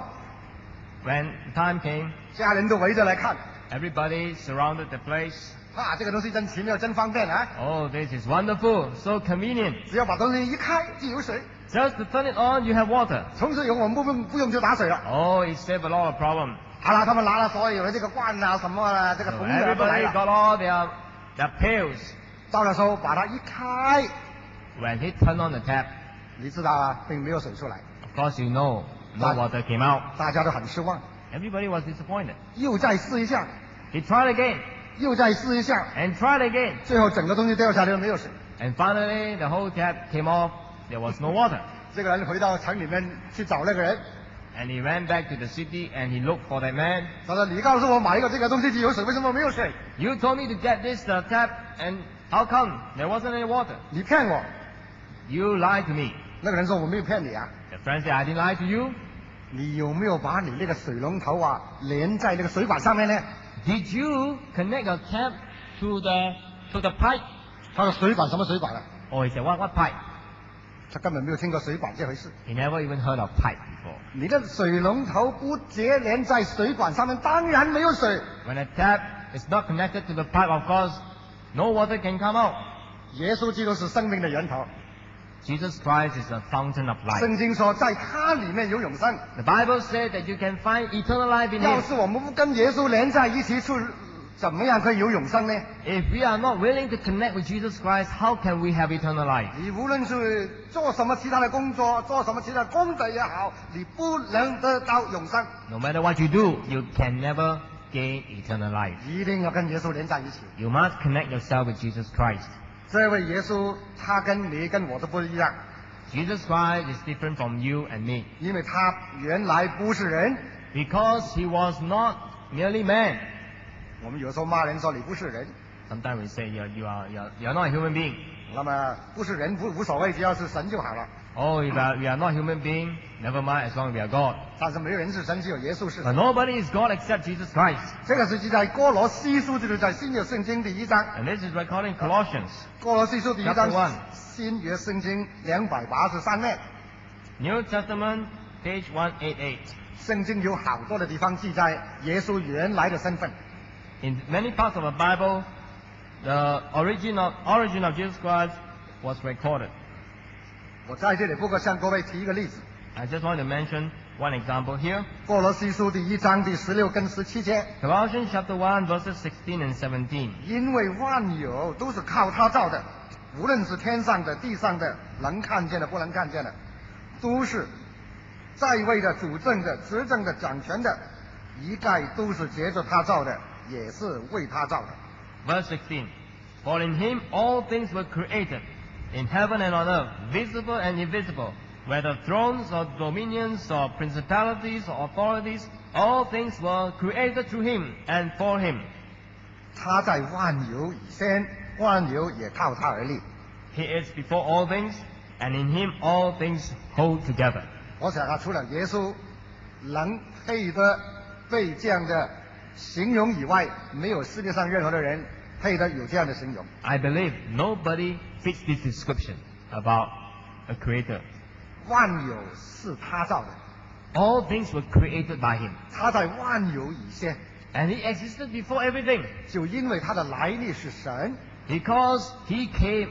When the time came, 家人都围着来看， everybody surrounded the place. 啊，这个东西真奇妙，真方便啊！ Oh, this is wonderful, so convenient. 只要把东西一开就有水， Just to turn it on, you have water. 从此以后我们不用去打水了。 Oh, it saved a lot of problem. 好了，他们拿了所有的这个罐啊、什么啊、这个 So 桶子啊都来 everybody 了。 got all their pails. 到的时候把它一开， When he turned on the tap, 你知道啊，并没有水出来， of course you know, no But- water came out. 大家都很失望。 Everybody was disappointed. 又再试一下， He tried again 又再试一下， and tried again. 最后整个东西掉下来都没有水。 And finally, the whole tap came off. There was no water. 这个人回到城里面去找那个人， And he ran back to the city and he looked for that man. 他说：“你告诉我买一个这个东西就有水，为什么没有水？ You told me to get this tap, and how come there wasn't any water? 你骗我！” You lied to me. 那个人说：“我没有骗你啊， The friend said, "I didn't lie to you. 你有没有把你那个水龙头啊连在那个水管上面呢 Did you connect your tap to the pipe?" 他说：“水管什么水管啊？ Oh, he said, "What pipe?" 他根本没有听过水管这回事。 He never even heard of pipe before. 你的水龙头不接连在水管上面，当然没有水。 When a tap is not connected to the pipe, of course, no water can come out. 耶稣基督是生命的源头。 Jesus Christ is the fountain of life. 圣经说，在他里面有永生。 The Bible said that you can find eternal life in 要 Him. 是我们不跟耶稣连在一起，怎么样可以有永生呢？ If we are not willing to connect with Jesus Christ, how can we have eternal life? 你无论是做什么其他的工作，做什么其他的功德也好，你不能得到永生。 No matter what you do, you can never gain eternal life. 一定要跟耶稣连在一起。 You must connect yourself with Jesus Christ. 这位耶稣，他跟你跟我都不一样， Jesus Christ is different from you and me 因为他原来不是人。 because He was not merely man. 我们有时候骂人说你不是人， Sometimes we say you're not a human being. 那么不是人无所谓，只要是神就好了。 Oh, we are not human being, never mind as long as we are God. 但是没有人是神，只有耶稣是 But 神。 nobody is God except Jesus Christ. 这个是记在哥罗西书，就是在新约圣经第一章。 And this is recorded in Colossians. 哥罗西书第一 Chapter 章 one 新约圣经283面， New Testament, page 188. 圣经有好多的地方记载耶稣原来的身份。 In many parts of the Bible, the origin of Jesus Christ was recorded. 我在这里不过向各位提一个例子， I just want to mention one example here. 哥罗西书第一章第16跟17节， Colossians chapter 1, verses 16 and 17. 因为万有都是靠他造的， 无论是天上的、地上的，能看见的、不能看见的，都是在位的、主政的、执政的、掌权的，一概都是借着他造的，也是为他造的。 Verse 16. For in him all things were created, in heaven and on earth, visible and invisible, whether thrones or dominions or principalities or authorities, all things were created through him and for him. 他在万有以先，万有也靠他而立。 He is before all things, and in him all things hold together. 我想啊，除了耶稣能配得被这样的形容以外，没有世界上任何的人配得有这样的形容。 I believe nobody fits this description about a creator. 万有是他造的， All things were created by him, 他在万有以先， and he existed before everything, 就因为他的来历是神， because he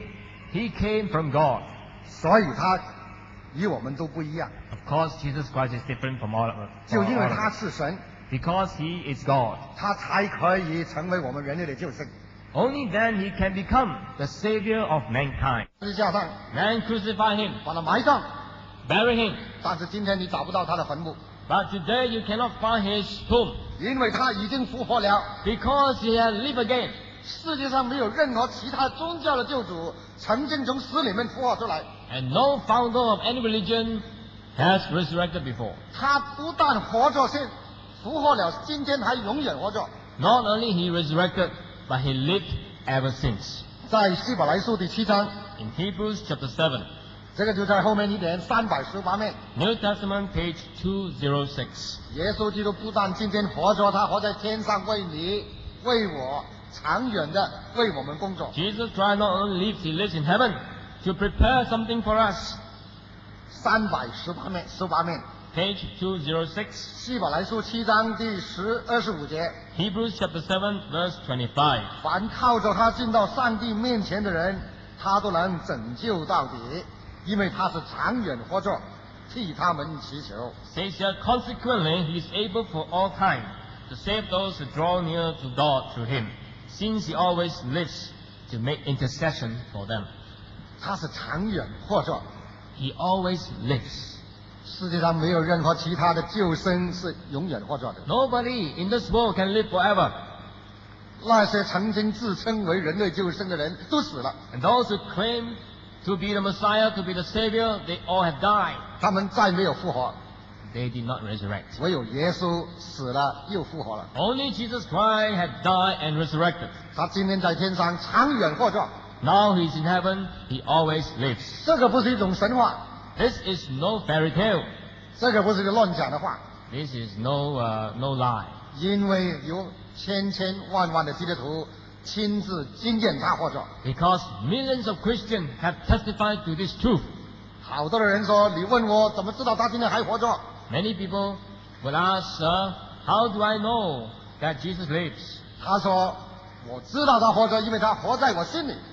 came from God. 所以他与我们都不一样。 Of course, Jesus Christ is different from all of us. 就因为他是神， Because he is God. 他才可以成为我们人类的救星。 Only then he can become the savior of mankind. 十字架上 Man crucified him, 把他埋葬， bury him. 但是今天你找不到他的坟墓， But today you cannot find his tomb, 因为他已经复活了。 because he has lived again. 世界上没有任何其他宗教的救主曾经从死里面复活出来。 And no founder of any religion has resurrected before. 他不但活着，现复活了，今天还永远活着。 Not only he resurrected, but he lived ever since. 在希伯来书第7章， In Hebrews chapter 7, 这个就在后面一点318面。 New Testament, page 206. 耶稣基督不但今天活着，他活在天上，为你、为我，长远的为我们工作。 Jesus Christ not only lives, he lives in heaven to prepare something for us. 318面， Page 206, 希伯来书7章第25节。 Hebrews chapter 7, verse 25. 凡靠着他进到上帝面前的人，他都能拯救到底，因为他是长远活着，替他们祈求。 Says here, consequently, he is able for all time to save those who draw near to God through him, since he always lives to make intercession for them. 他是长远活着， He always lives. 世界上没有任何其他的救生是永远活着的。 Nobody in this world can live forever. 那些曾经自称为人类救生的人都死了， And those who claim to be the Messiah, to be the Savior, they all have died. 他们再没有复活， They did not resurrect. 唯有耶稣死了又复活了。 Only Jesus Christ had died and resurrected. 他今天在天上长远活着， Now he's in heaven, he always lives. 这个不是一种神话， This is no fairy tale. 这个不是一个乱讲的话， This is no lie. 因为有千千万万的基督徒亲自经验他活着。 Because millions of Christians have testified to this truth. 好多的人说，你问我怎么知道他今天还活着？ Many people will ask, Sir, how do I know that Jesus lives? 他说，我知道他活着，因为他活在我心里。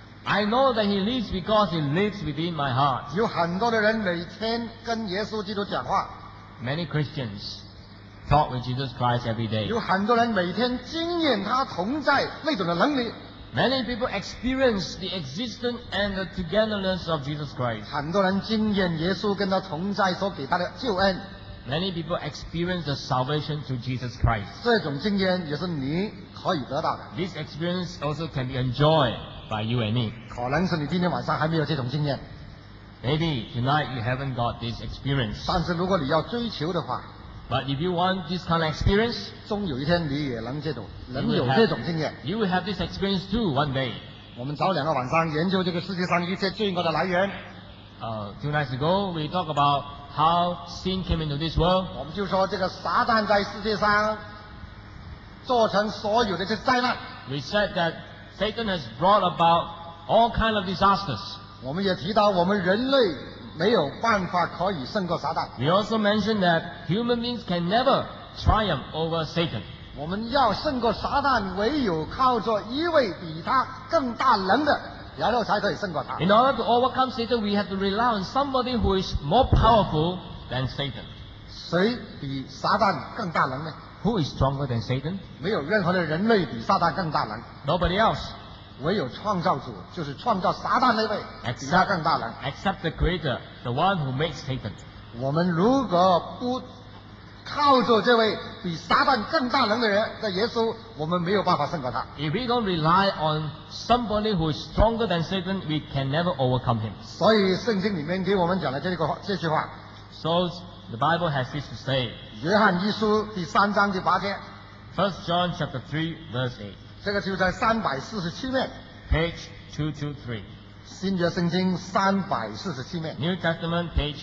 I know that he lives because he lives within my heart. 有很多的人每天跟耶稣基督讲话， Many Christians talk with Jesus Christ every day. 有很多人每天经验他同在那种的能力， Many people experience the existence and the togetherness of Jesus Christ. 很多人经验耶稣跟他同在所给他的救恩。 Many people experience the salvation through Jesus Christ. 这种经验也是你可以得到的。 This experience also can be enjoyed by you and me. 可能是你今天晚上还没有这种经验， Maybe tonight you haven't got this experience. 但是如果你要追求的话， But if you want this kind of experience, 终有一天你也能这种 you 能 will 有这种经验。 you will have this experience too one day. 我们早2个晚上研究这个世界上一切罪恶的来源， 2 nights ago, we talked about how sin came into this world. 我们就说这个撒旦在世界上做成所有的这灾难。 We said that Satan has brought about all kind of disasters. 我们也提到我们人类没有办法可以胜过撒旦， We also mentioned that human beings can never triumph over Satan. 我们要胜过撒旦，唯有靠着一位比他更大能的，然后才可以胜过他。 In order to overcome Satan, we have to rely on somebody who is more powerful than Satan. 谁比撒旦更大能呢？ Who is stronger than Satan? 没有任何的人类比撒旦更大能。 Nobody else. 唯有创造主，就是创造撒旦那位，比他更大能。 Except the Creator, the one who makes Satan. 我们如果不靠着这位比撒旦更大能的人的耶稣，我们没有办法胜过他。 If we don't rely on somebody who is stronger than Satan, we can never overcome him. 所以圣经里面给我们讲的这句话， So the Bible has this to say. 约翰一书第3章第8节， 1 John chapter 3, verse 8. 这个就在347面， Page 223. 新约圣经347面 New Testament, page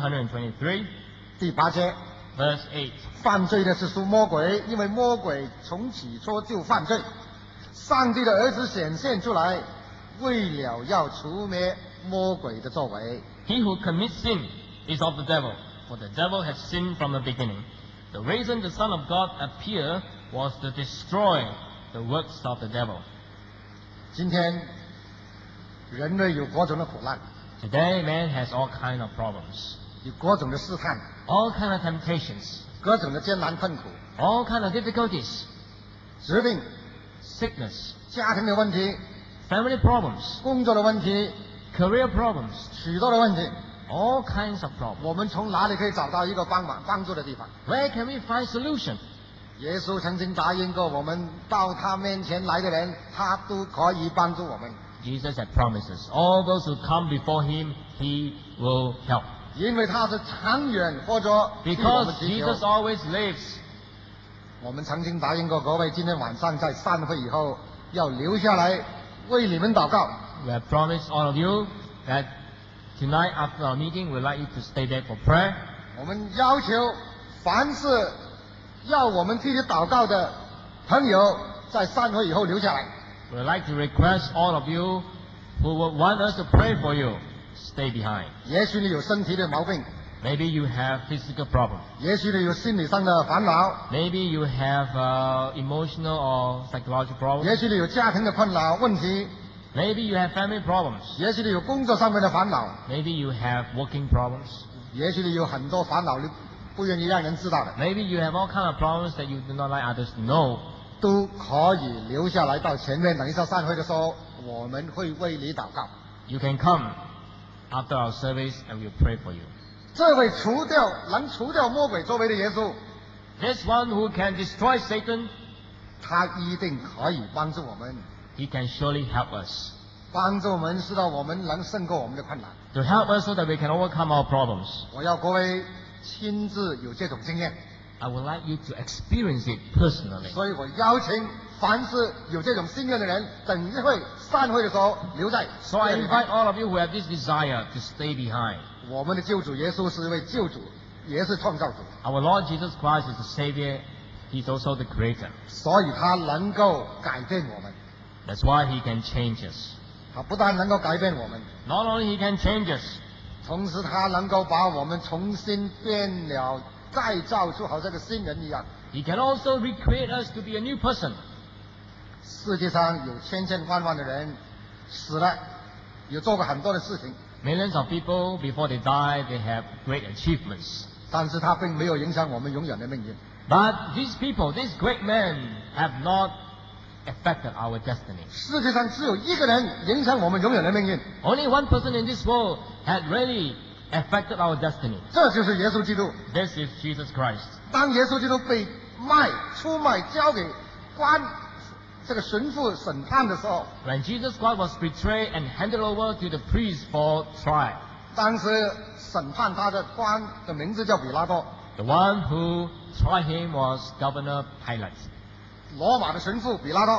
223, 第8节。 verse 8. 犯罪的是属魔鬼，因为魔鬼从起初就犯罪。上帝的儿子显现出来，为了要除灭魔鬼的作为。 He who commits sin is of the devil, for the devil has sinned from the beginning. The reason the Son of God appeared was to destroy the works of the devil. 今天人类有各种的苦难， Today, man has all kind of problems, 有各种的试探， all kind of temptations, 各种的艰难困苦， all kind of difficulties, 疾病、 sickness, 家庭的问题、 family problems, 工作的问题， career problems, 许多的问题。 all kinds of problems. 我们从哪里可以找到一个帮助的地方？ Where can we find solution? 耶稣曾经答应过我们，到他面前来的人，他都可以帮助我们， Jesus had promised us, all those who come before him, he will help. 因为他是长远或者替我们 Because 祈求 Jesus。always lives. 我们曾经答应过各位，今天晚上在散会以后要留下来为你们祷告。 We have promised all of you that tonight after our meeting, we'd like you to stay there for prayer. 我们要求凡是要我们替你祷告的朋友，在散会以后留下来。 We'd like to request all of you who would want us to pray for you, stay behind. 也许你有身体的毛病， Maybe you have physical problem. 也许你有心理上的烦恼， Maybe you have emotional or psychological problems. 也许你有家庭的困扰问题， Maybe you have family problems. 也许你有工作上面的烦恼， Maybe you have working problems. 也许你有很多烦恼你不愿意让人知道的， Maybe you have all kind of problems that you do not like others to know. 都可以留下来到前面。等一下散会的时候，我们会为你祷告。 You can come after our service and we'll pray for you. 这位能除掉魔鬼作为的耶稣， This one who can destroy Satan, 他一定可以帮助我们， he can surely help us. 帮助我们，使到我们能胜过我们的困难。 To help us so that we can overcome our problems. 我要各位亲自有这种经验， I would like you to experience it personally. 所以我邀请凡是有这种心愿的人，等一会散会的时候留在 So I 这里 invite all of you who have this desire to stay behind. 我们的救主耶稣是一位救主，也是创造主， Our Lord Jesus Christ is the Savior. He's also the Creator. 所以他能够改变我们。 That's why He can change us. 他不但能够改变我们， Not only He can change us, 同时他能够把我们重新变了，再造出好像个新人一样。 He can also recreate us to be a new person. 世界上有千千万万的人死了，有做过很多的事情， Millions of people, before they die, they have great achievements. 但是他并没有影响我们永远的命运。 But these people, these great men, have not affected our destiny. 世界上只有一个人影响我们永远的命运， Only one person in this world had really affected our destiny. 这就是耶稣基督。 This is Jesus Christ. 当耶稣基督被出卖，交给这个神父审判的时候， When Jesus Christ was betrayed and handed over to the priest for trial, 当时审判他的官的名字叫比拉多， the one who tried him was Governor Pilate. 罗马的神父比拉多，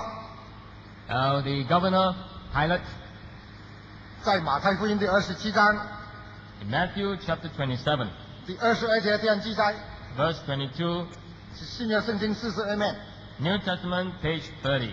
The governor Pilate, 在马太福音第27章 in Matthew chapter 27, 第22节这样记载， verse 22, 是新约圣经42面， New Testament, page 30.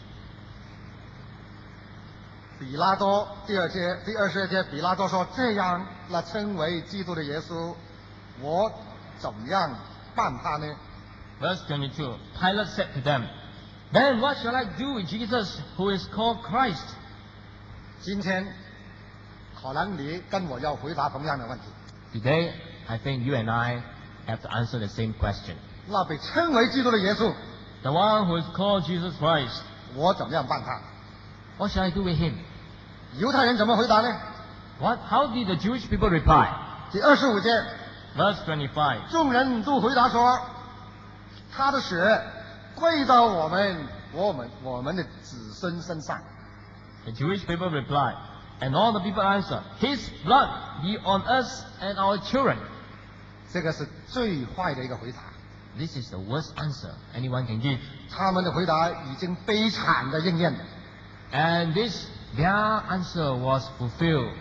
比拉多第22节，比拉多说：“这样那称为基督的耶稣，我怎么样办他呢？” Verse 22, Pilate said to them, Then what shall I do with Jesus, who is called Christ? 今天可能你跟我要回答同样的问题。 Today, I think you and I have to answer the same question. 那被称为基督的耶稣， The one who is called Jesus Christ, 我怎么样办他？ What shall I do with him? 犹太人怎么回答呢？ How did the Jewish people reply? 第25节， Verse 25. 众人都回答说：“他的血归到我们的子孙身上。” The Jewish people replied, and all the people answered, His blood be on us and our children. 这个是最坏的一个回答。 This is the worst answer anyone can give. 他们的回答已经悲惨的应验了。 And their answer was fulfilled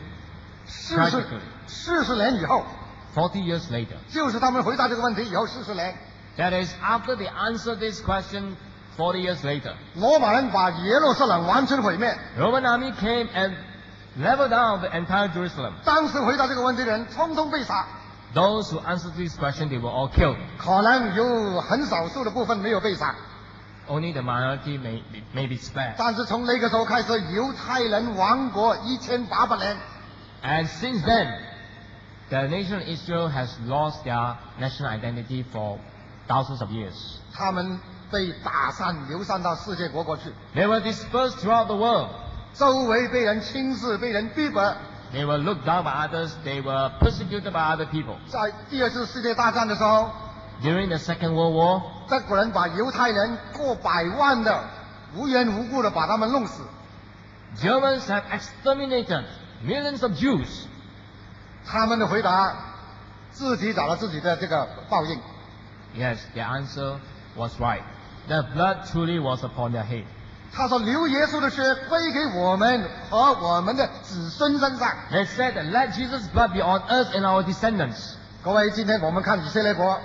40年以后， 40 years later. 就是他们回答这个问题以后40年， That is, after they answered this question 40 years later, 罗马人把耶路撒冷完全毁灭。 Roman army came and leveled down the entire Jerusalem. 当时回答这个问题的人，通通被杀。 Those who answered this question, they were all killed. 可能有很少数的部分没有被杀， Only the minority may be spared. 但是从那个时候开始，犹太人亡国1800年。 And since then, the nation of Israel has lost their national identity for thousands of years. 他们被打散，流散到世界各国去， They were dispersed throughout the world. 周围被人轻视，被人逼迫。 They were looked down by others. They were persecuted by other people. 在第二次世界大战的时候， During the Second World War, 德国人把犹太人过百万的无缘无故的把他们弄死。 Germans have exterminated millions of Jews. 他们的回答，自己找了自己的这个报应。 Yes, their answer was right. The blood truly was upon their head. 他说：“流耶稣的血归给我们和我们的子孙身上。 They said, let Jesus' blood be on us and our descendants. ” 各位，今天我们看以色列国，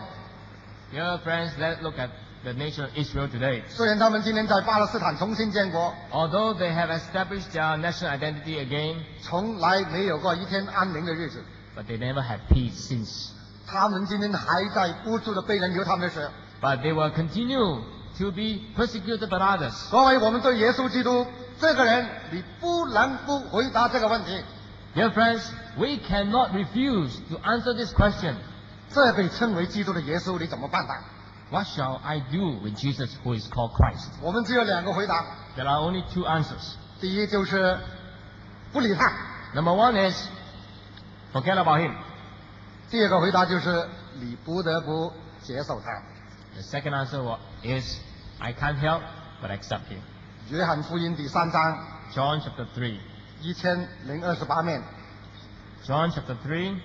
Dear friends, let's look at the nation of Israel today. 虽然他们今天在巴勒斯坦重新建国， Although they have established their national identity again, 从来没有过一天安宁的日子。 but they never had peace since. 他们今天还在不住的被人流他们的血。 But they will continue to be persecuted by others. 各位，我们对耶稣基督这个人，你不能不回答这个问题。 Dear friends, we cannot refuse to answer this question. 这被称为基督的耶稣，你怎么办他？ What shall I do with Jesus who is called Christ? 我们只有两个回答。 There are only two answers. 第一就是不理他， Number one is, forget about him. 第二个回答就是你不得不接受他。 The second answer is, I can't help but accept him. 约翰福音第3章 John chapter 3. 1028面 John chapter 3,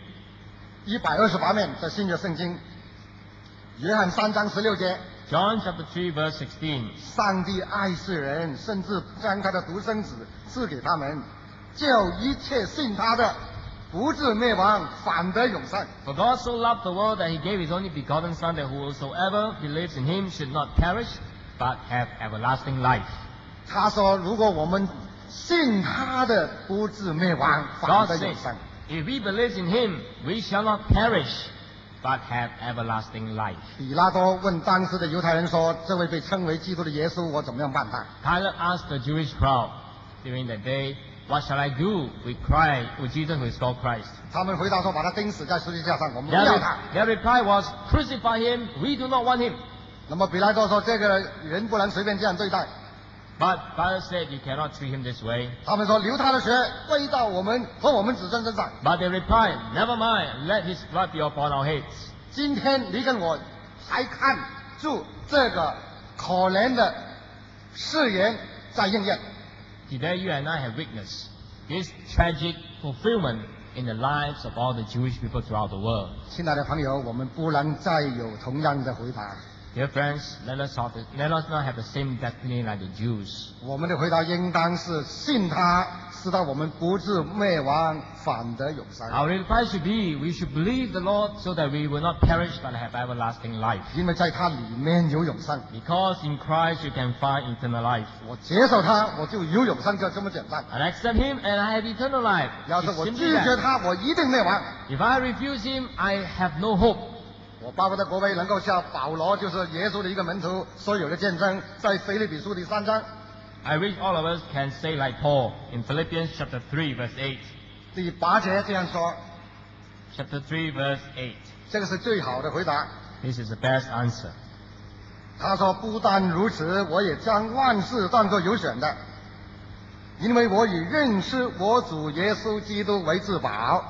，128面的新约圣经。约翰3章16节， John chapter 3 verse 16. 上帝爱世人，甚至将他的独生子赐给他们，叫一切信他的不至灭亡，反得永生。 For God so loved the world that he gave his only begotten Son, that whosoever believes in him should not perish, but have everlasting life. 他说，如果我们信他的不至灭亡，反 God 得永 says, 生。 if we believe in him, we shall not perish, but have everlasting life. 比拉多问当时的犹太人说：“这位被称为基督的耶稣，我怎么样办他 Pilate asked the Jewish crowd during that day, what shall I do with Jesus who is called Christ?？” 他们回答说：“把他钉死在十字架上，我们不要他。” Their reply was, crucify him, we do not want him. 那么比拉多说：“这个人不能随便这样对待。 But Pilate said, you cannot treat him this way. ” 他们说：“流他的血归到我们和我们子孙身上。 But they replied, never mind, let his blood be upon our heads. ” 今天你跟我还看住这个可怜的誓言在应验。 Today you and I have witnessed this tragic fulfillment in the lives of all the Jewish people throughout the world. 亲爱的朋友，我们不能再有同样的回答。 Dear friends, let us not have the same destiny like the Jews. 我们的回答应当是信他，使到我们不至灭亡，反得永生。 Our reply should be, we should believe the Lord so that we will not perish but have everlasting life. 因为在他里面有永生。 Because in Christ you can find eternal life. 我接受他，我就有永生，就这么简单。 I accept him and I have eternal life. 要是 It's 我 simply 拒绝 that. 他，我一定灭亡。 If I refuse him, I have no hope. 我巴不得各位能够像保罗，就是耶稣的一个门徒所有的见证，在腓立比书第3章 I wish all of us can say like Paul in Philippians chapter 3 verse 8. 第8节这样说， Chapter 3 verse 8. 这个是最好的回答。 This is the best answer. 他说：“不但如此，我也将万事当作有选的， 因为我以认识我主耶稣基督为至宝。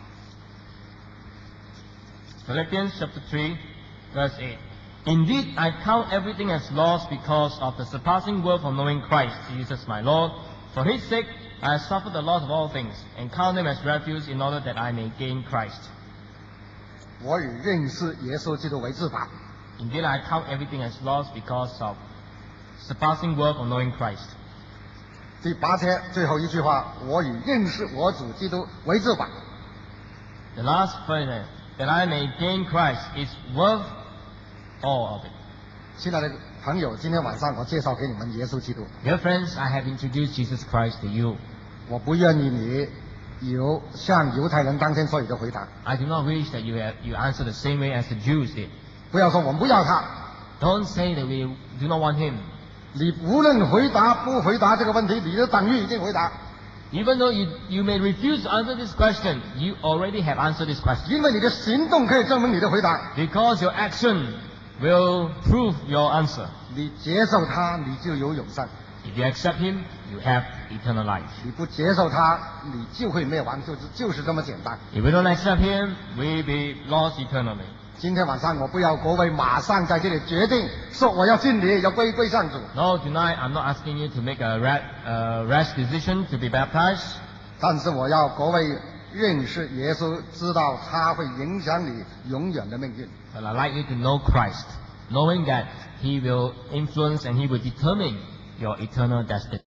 Philippians chapter 3, verse 8. Indeed, I count everything as loss because of the surpassing worth of knowing Christ Jesus my Lord. For his sake, I have suffered the loss of all things, and count them as refuse in order that I may gain Christ. 我以认识耶稣基督为至宝。 Indeed, I count everything as loss because of surpassing worth of knowing Christ. 第8节最后一句话，我以认识我主基督为至宝。 The last phrase, that I may gain Christ, is worth all of it. 亲爱的朋友，今天晚上我介绍给你们耶稣基督。 Dear friends, I have introduced Jesus Christ to you. 我不愿意你有像犹太人当天所有的回答。 I do not wish that you answer the same way as the Jews did. 不要说我们不要他， Don't say that we do not want him. 你无论回答不回答这个问题，你就等于已经回答， Even though you may refuse to answer this question, you already have answered this question. 因为你的行动可以证明你的回答。 Because your action will prove your answer. 你接受他，你就有永生； If you accept him, you have eternal life. 你不接受他，你就会灭亡，就是这么简单。 If we don't accept him, we'll be lost eternally. 今天晚上我不要各位马上在这里决定说我要信你，要归向主。 No, tonight I'm not asking you to make a rash decision to be baptized. 但是我要各位认识耶稣，知道他会影响你永远的命运。 But I'd like you to know Christ, knowing that he will influence and he will determine your eternal destiny.